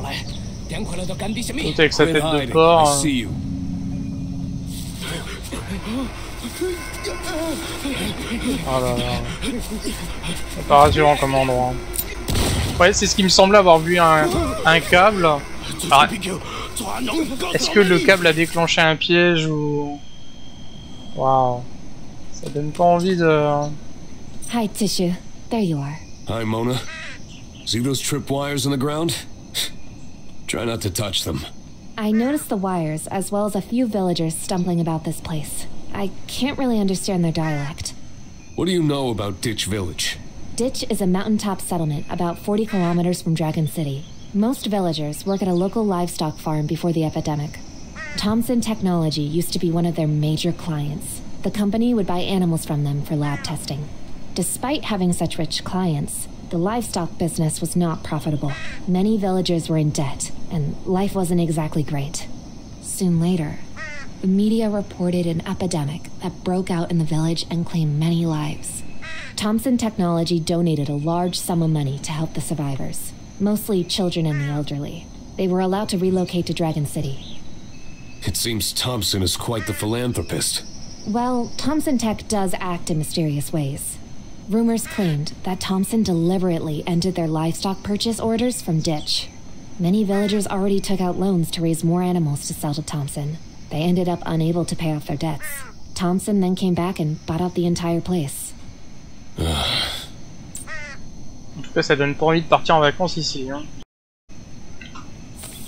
Speaker 1: Tout avec sa tête de porc. Euh. Oh là là. C'est pas rassurant comme endroit. Ouais, c'est ce qui me semblait avoir vu un, un câble. Alors, est-ce que le câble a déclenché un piège ou... Waouh. Ça donne pas envie de...
Speaker 4: Hi, Tissue. There you are.
Speaker 3: Hi, Mona. See those tripwires on the ground? Try not to touch them.
Speaker 4: I noticed the wires, as well as a few villagers stumbling about this place. I can't really understand their dialect.
Speaker 3: What do you know about Ditch Village?
Speaker 4: Ditch is a mountaintop settlement about forty kilometers from Dragon City. Most villagers work at a local livestock farm before the epidemic. Thompson Technology used to be one of their major clients. The company would buy animals from them for lab testing. Despite having such rich clients, the livestock business was not profitable. Many villagers were in debt, and life wasn't exactly great. Soon later, the media reported an epidemic that broke out in the village and claimed many lives. Thompson Technology donated a large sum of money to help the survivors. Mostly children and the elderly. They were allowed to relocate to Dragon City.
Speaker 3: It seems Thompson is quite the philanthropist.
Speaker 4: Well, Thompson Tech does act in mysterious ways. Rumors claimed that Thompson deliberately ended their livestock purchase orders from Ditch. Many villagers already took out loans to raise more animals to sell to Thompson. They ended up unable to pay off their debts. Thompson then came back and bought out the entire place.
Speaker 1: En tout cas, ça donne pas envie de partir en vacances ici. Hein.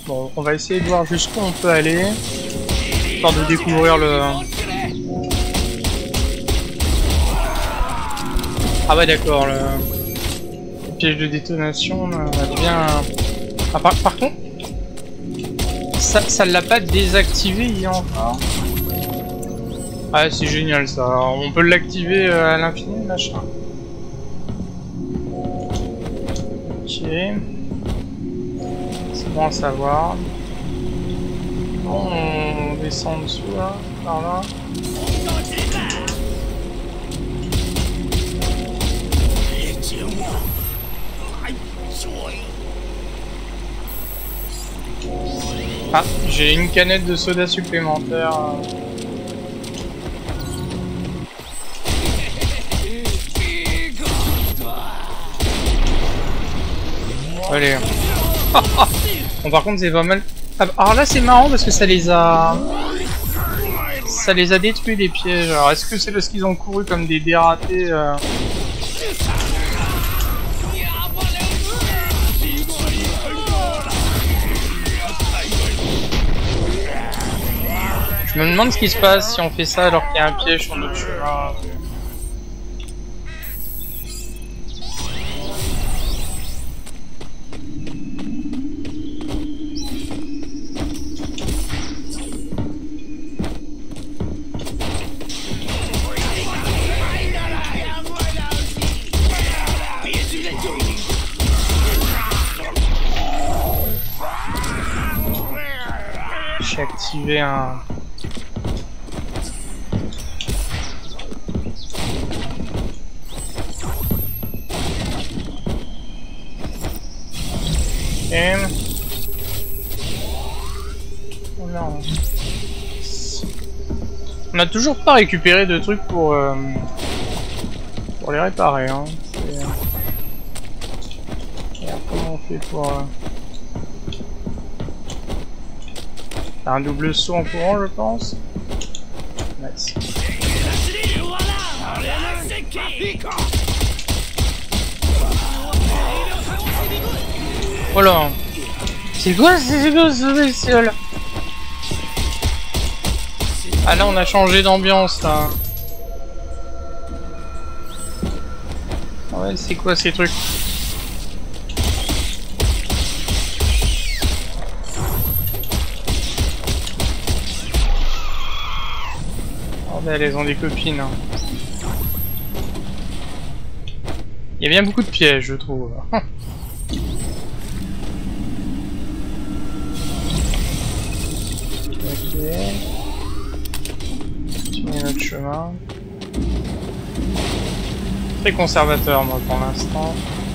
Speaker 1: Bon, on va essayer de voir jusqu'où on peut aller, histoire de découvrir le... Ah ouais d'accord, le... le piège de détonation, on a bien... Ah, par, par contre, ça, ça l'a pas désactivé hier encore. Ah c'est génial ça, alors, on peut l'activer à l'infini machin. Ok. C'est bon à savoir. Bon, on descend en dessous là, par là. Ah, j'ai une canette de soda supplémentaire. Allez. Bon, par contre c'est pas mal. Alors là c'est marrant parce que ça les a... Ça les a détruits les pièges. Alors est-ce que c'est parce qu'ils ont couru comme des dératés euh... Je me demande ce qui se passe si on fait ça alors qu'il y a un piège sur notre chemin. J'ai activé un... Okay. Oh non. On a toujours pas récupéré de trucs pour euh, pour les réparer. Hein. Regarde comment on fait pour euh... faire un double saut en courant, je pense. Nice. Voilà. C'est quoi c'est quoi ce bestiole? Ah là on a changé d'ambiance là. Ouais c'est quoi ces trucs? Oh ben elles ont des copines. Hein. Il y a bien beaucoup de pièges je trouve. Continuer notre chemin. Très conservateur moi pour l'instant.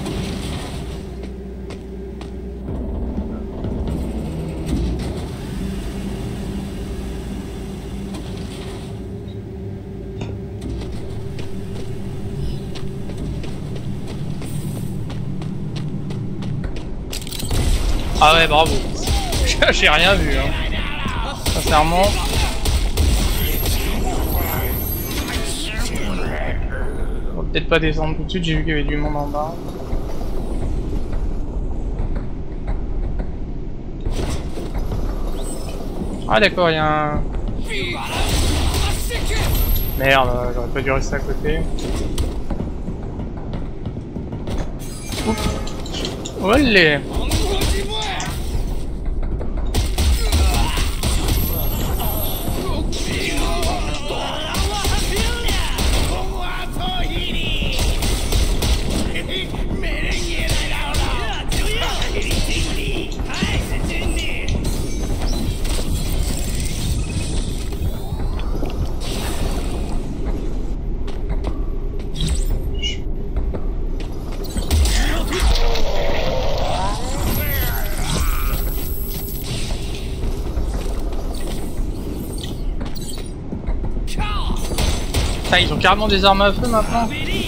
Speaker 1: Ah ouais bravo. J'ai rien vu hein. Sincèrement. On va peut-être pas descendre tout de suite, j'ai vu qu'il y avait du monde en bas. Ah d'accord, il y a un... Merde, j'aurais pas dû rester à côté. Oups. Olé. Ah, ils ont carrément des armes à feu maintenant.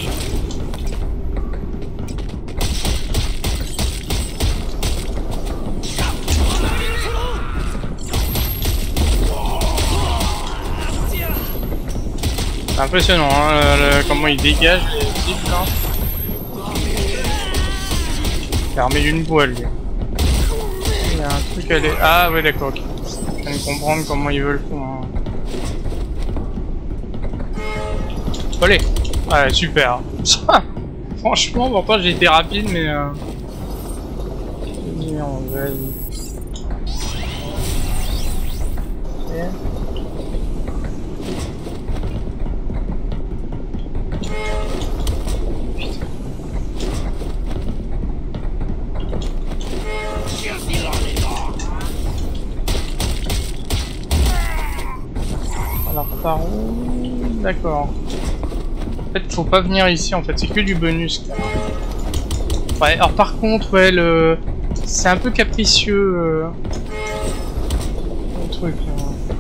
Speaker 1: C'est impressionnant hein, le, le, comment ils dégagent les types là. Il est armé d'une poêle lui. Il y a un truc truc aller. Ah ouais d'accord. Okay. Je viens de comprendre comment ils veulent qu'on... Allez. Ouais super. Franchement pourtant j'ai été rapide mais... Euh... Vas-y. Okay. Alors par où? D'accord. En fait faut pas venir ici en fait, c'est que du bonus. Ouais, alors par contre ouais le... c'est un peu capricieux euh... le truc. Là.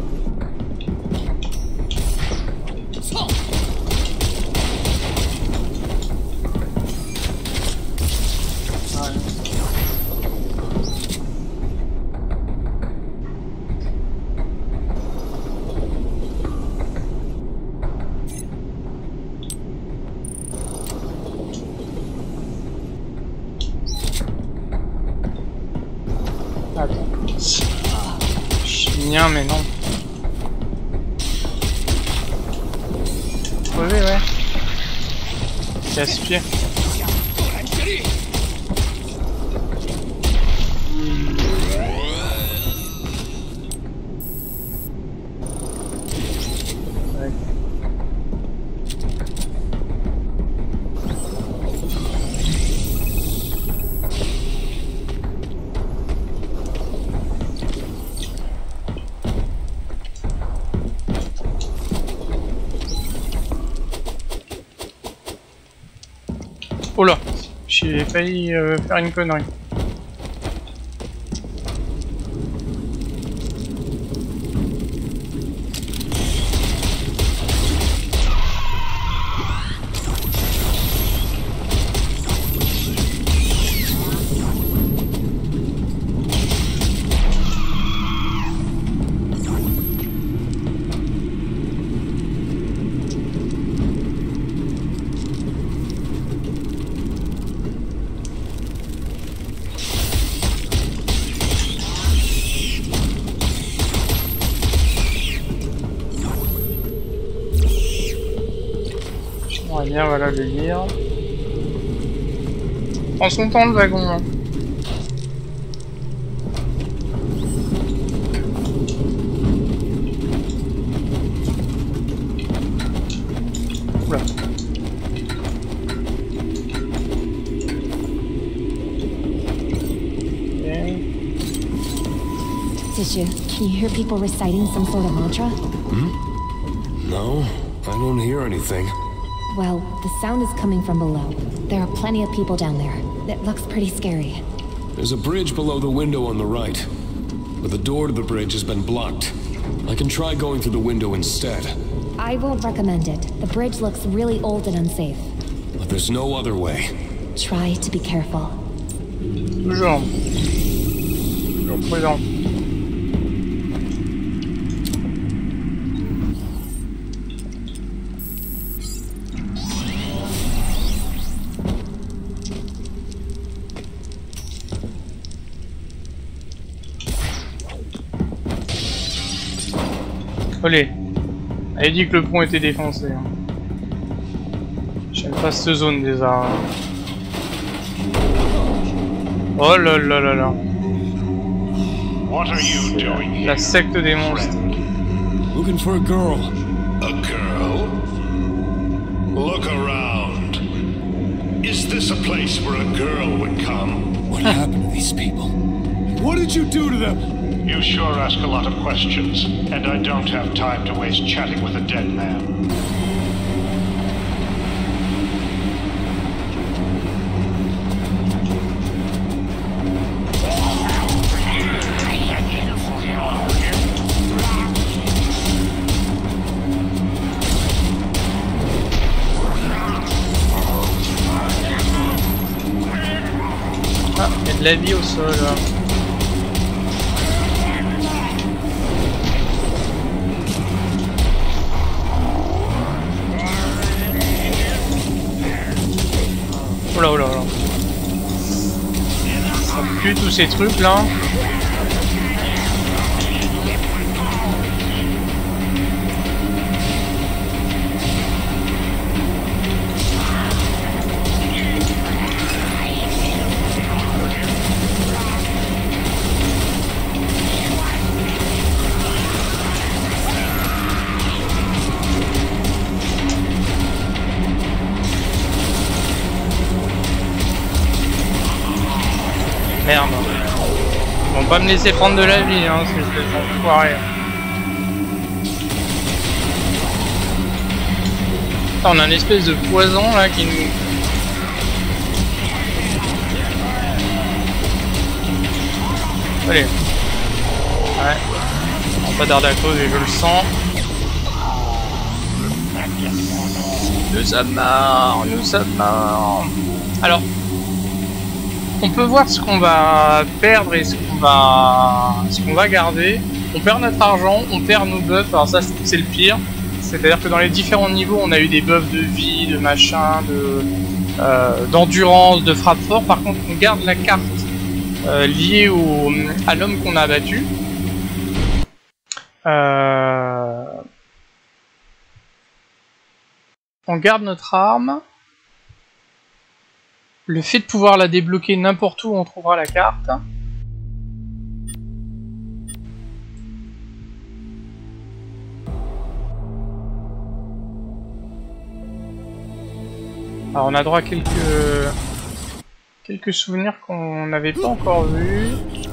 Speaker 1: Chien, mais non. Crevé, ouais. Casse-pied. Oh là, j'ai failli euh, faire une connerie. Bien, voilà le lire. Prends son temps le wagon. Hein. Oula. Okay.
Speaker 4: Tissue, can you hear people reciting some sort of mantra?
Speaker 3: Hmm? No, I don't hear anything.
Speaker 4: Well, the sound is coming from below. There are plenty of people down there. It looks pretty scary.
Speaker 3: There's a bridge below the window on the right, but the door to the bridge has been blocked. I can try going through the window instead.
Speaker 4: I won't recommend it. The bridge looks really old and unsafe.
Speaker 3: But there's no other way.
Speaker 4: Try to be careful.
Speaker 1: Toujours. Toujours prudent. Allez, elle a dit que le pont était défoncé. Hein. J'aime pas cette zone déjà. Oh là là là là. La secte des monstres.
Speaker 3: Looking for a girl.
Speaker 11: A girl? Look around. Is this a place where a girl would come?
Speaker 3: What happened to these people? What did you do to them?
Speaker 11: You sure ask a lot of questions, and I don't have time to waste chatting with a dead man.
Speaker 1: Ah, il y a de la vie au sol là. Oula oula oula. Ça pue tous ces trucs là. pas me laisser prendre de la vie, hein, c'est je enfoiré. On a une espèce de poison là qui nous... Allez. Ouais. Non, pas d'arde à cause et je le sens. Nous sommes morts, nous sommes morts. Alors, on peut voir ce qu'on va perdre et ce qu'on va, ce qu'on va garder. On perd notre argent, on perd nos buffs. Alors ça, c'est le pire. C'est-à-dire que dans les différents niveaux, on a eu des buffs de vie, de machin, de euh, d'endurance, de frappe fort. Par contre, on garde la carte euh, liée au, à l'homme qu'on a abattu. Euh... On garde notre arme. Le fait de pouvoir la débloquer n'importe où, on trouvera la carte. Alors on a droit à quelques quelques souvenirs qu'on n'avait pas encore vus.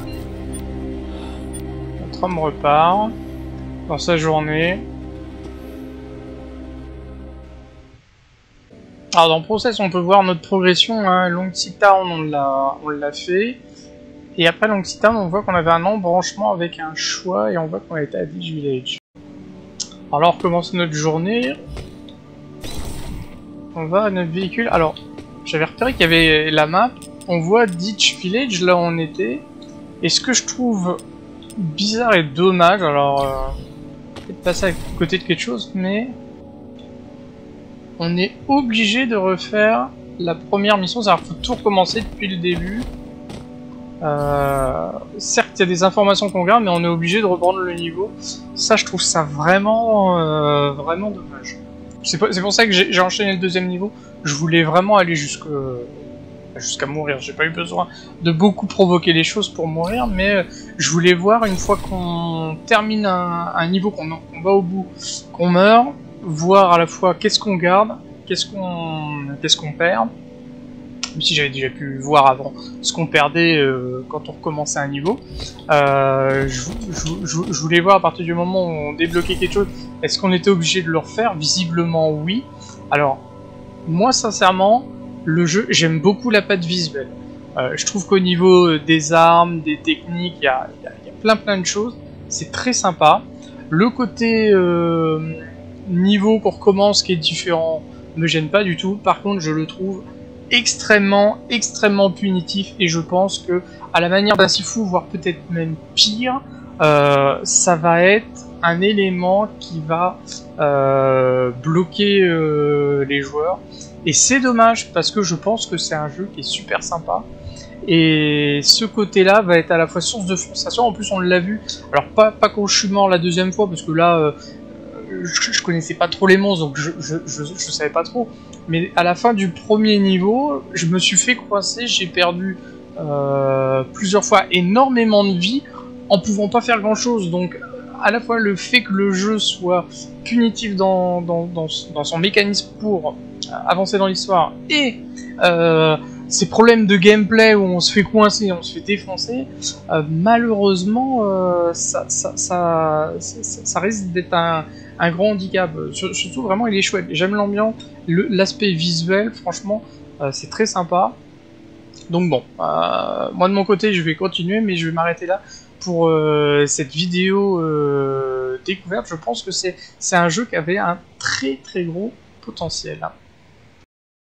Speaker 1: Notre homme repart dans sa journée. Alors dans Process, on peut voir notre progression. Hein. Long Sea Town, on l'a on l'a fait. Et après Long Sea Town, on voit qu'on avait un embranchement avec un choix et on voit qu'on était à Ditch Village. Alors là, on recommence notre journée. On va à notre véhicule. Alors, j'avais repéré qu'il y avait la map. On voit Ditch Village, là où on était. Et ce que je trouve bizarre et dommage, alors, euh, peut-être passer à côté de quelque chose, mais on est obligé de refaire la première mission. C'est-à-dire qu'il faut tout recommencer depuis le début. Euh, certes, il y a des informations qu'on garde, mais on est obligé de reprendre le niveau. Ça, je trouve ça vraiment, euh, vraiment dommage. C'est pour ça que j'ai enchaîné le deuxième niveau. Je voulais vraiment aller jusqu'à jusqu'à mourir. J'ai pas eu besoin de beaucoup provoquer les choses pour mourir, mais je voulais voir une fois qu'on termine un, un niveau, qu'on qu va au bout, qu'on meurt, voir à la fois qu'est-ce qu'on garde, qu'est-ce qu'on qu'est-ce qu'on perd. Même si j'avais déjà pu voir avant ce qu'on perdait euh, quand on recommençait un niveau. Euh, je, je, je, je voulais voir à partir du moment où on débloquait quelque chose, est-ce qu'on était obligé de le refaire? Visiblement oui. Alors, moi sincèrement, le jeu, j'aime beaucoup la patte visuelle. Euh, je trouve qu'au niveau des armes, des techniques, il y a, y, a, y a plein plein de choses. C'est très sympa. Le côté euh, niveau qu'on recommence qui est différent me gêne pas du tout. Par contre, je le trouve extrêmement, extrêmement punitif, et je pense que, à la manière d'un Sifu, voire peut-être même pire, euh, ça va être un élément qui va euh, bloquer euh, les joueurs. Et c'est dommage, parce que je pense que c'est un jeu qui est super sympa. Et ce côté-là va être à la fois source de frustration. En plus, on l'a vu. Alors, pas, pas quand je suis mort la deuxième fois, parce que là, euh, je, je connaissais pas trop les monstres, donc je, je, je, je savais pas trop. Mais à la fin du premier niveau, je me suis fait coincer, j'ai perdu euh, plusieurs fois énormément de vie en pouvant pas faire grand chose. Donc à la fois le fait que le jeu soit punitif dans, dans, dans, dans son mécanisme pour avancer dans l'histoire, et euh, ces problèmes de gameplay où on se fait coincer, on se fait défoncer, euh, malheureusement euh, ça, ça, ça, ça, ça risque d'être un, un grand handicap. Surtout vraiment il est chouette, j'aime l'ambiance, l'aspect visuel, franchement euh, c'est très sympa. Donc bon, euh, moi de mon côté je vais continuer, mais je vais m'arrêter là pour euh, cette vidéo euh, découverte. Je pense que c'est un jeu qui avait un très très gros potentiel.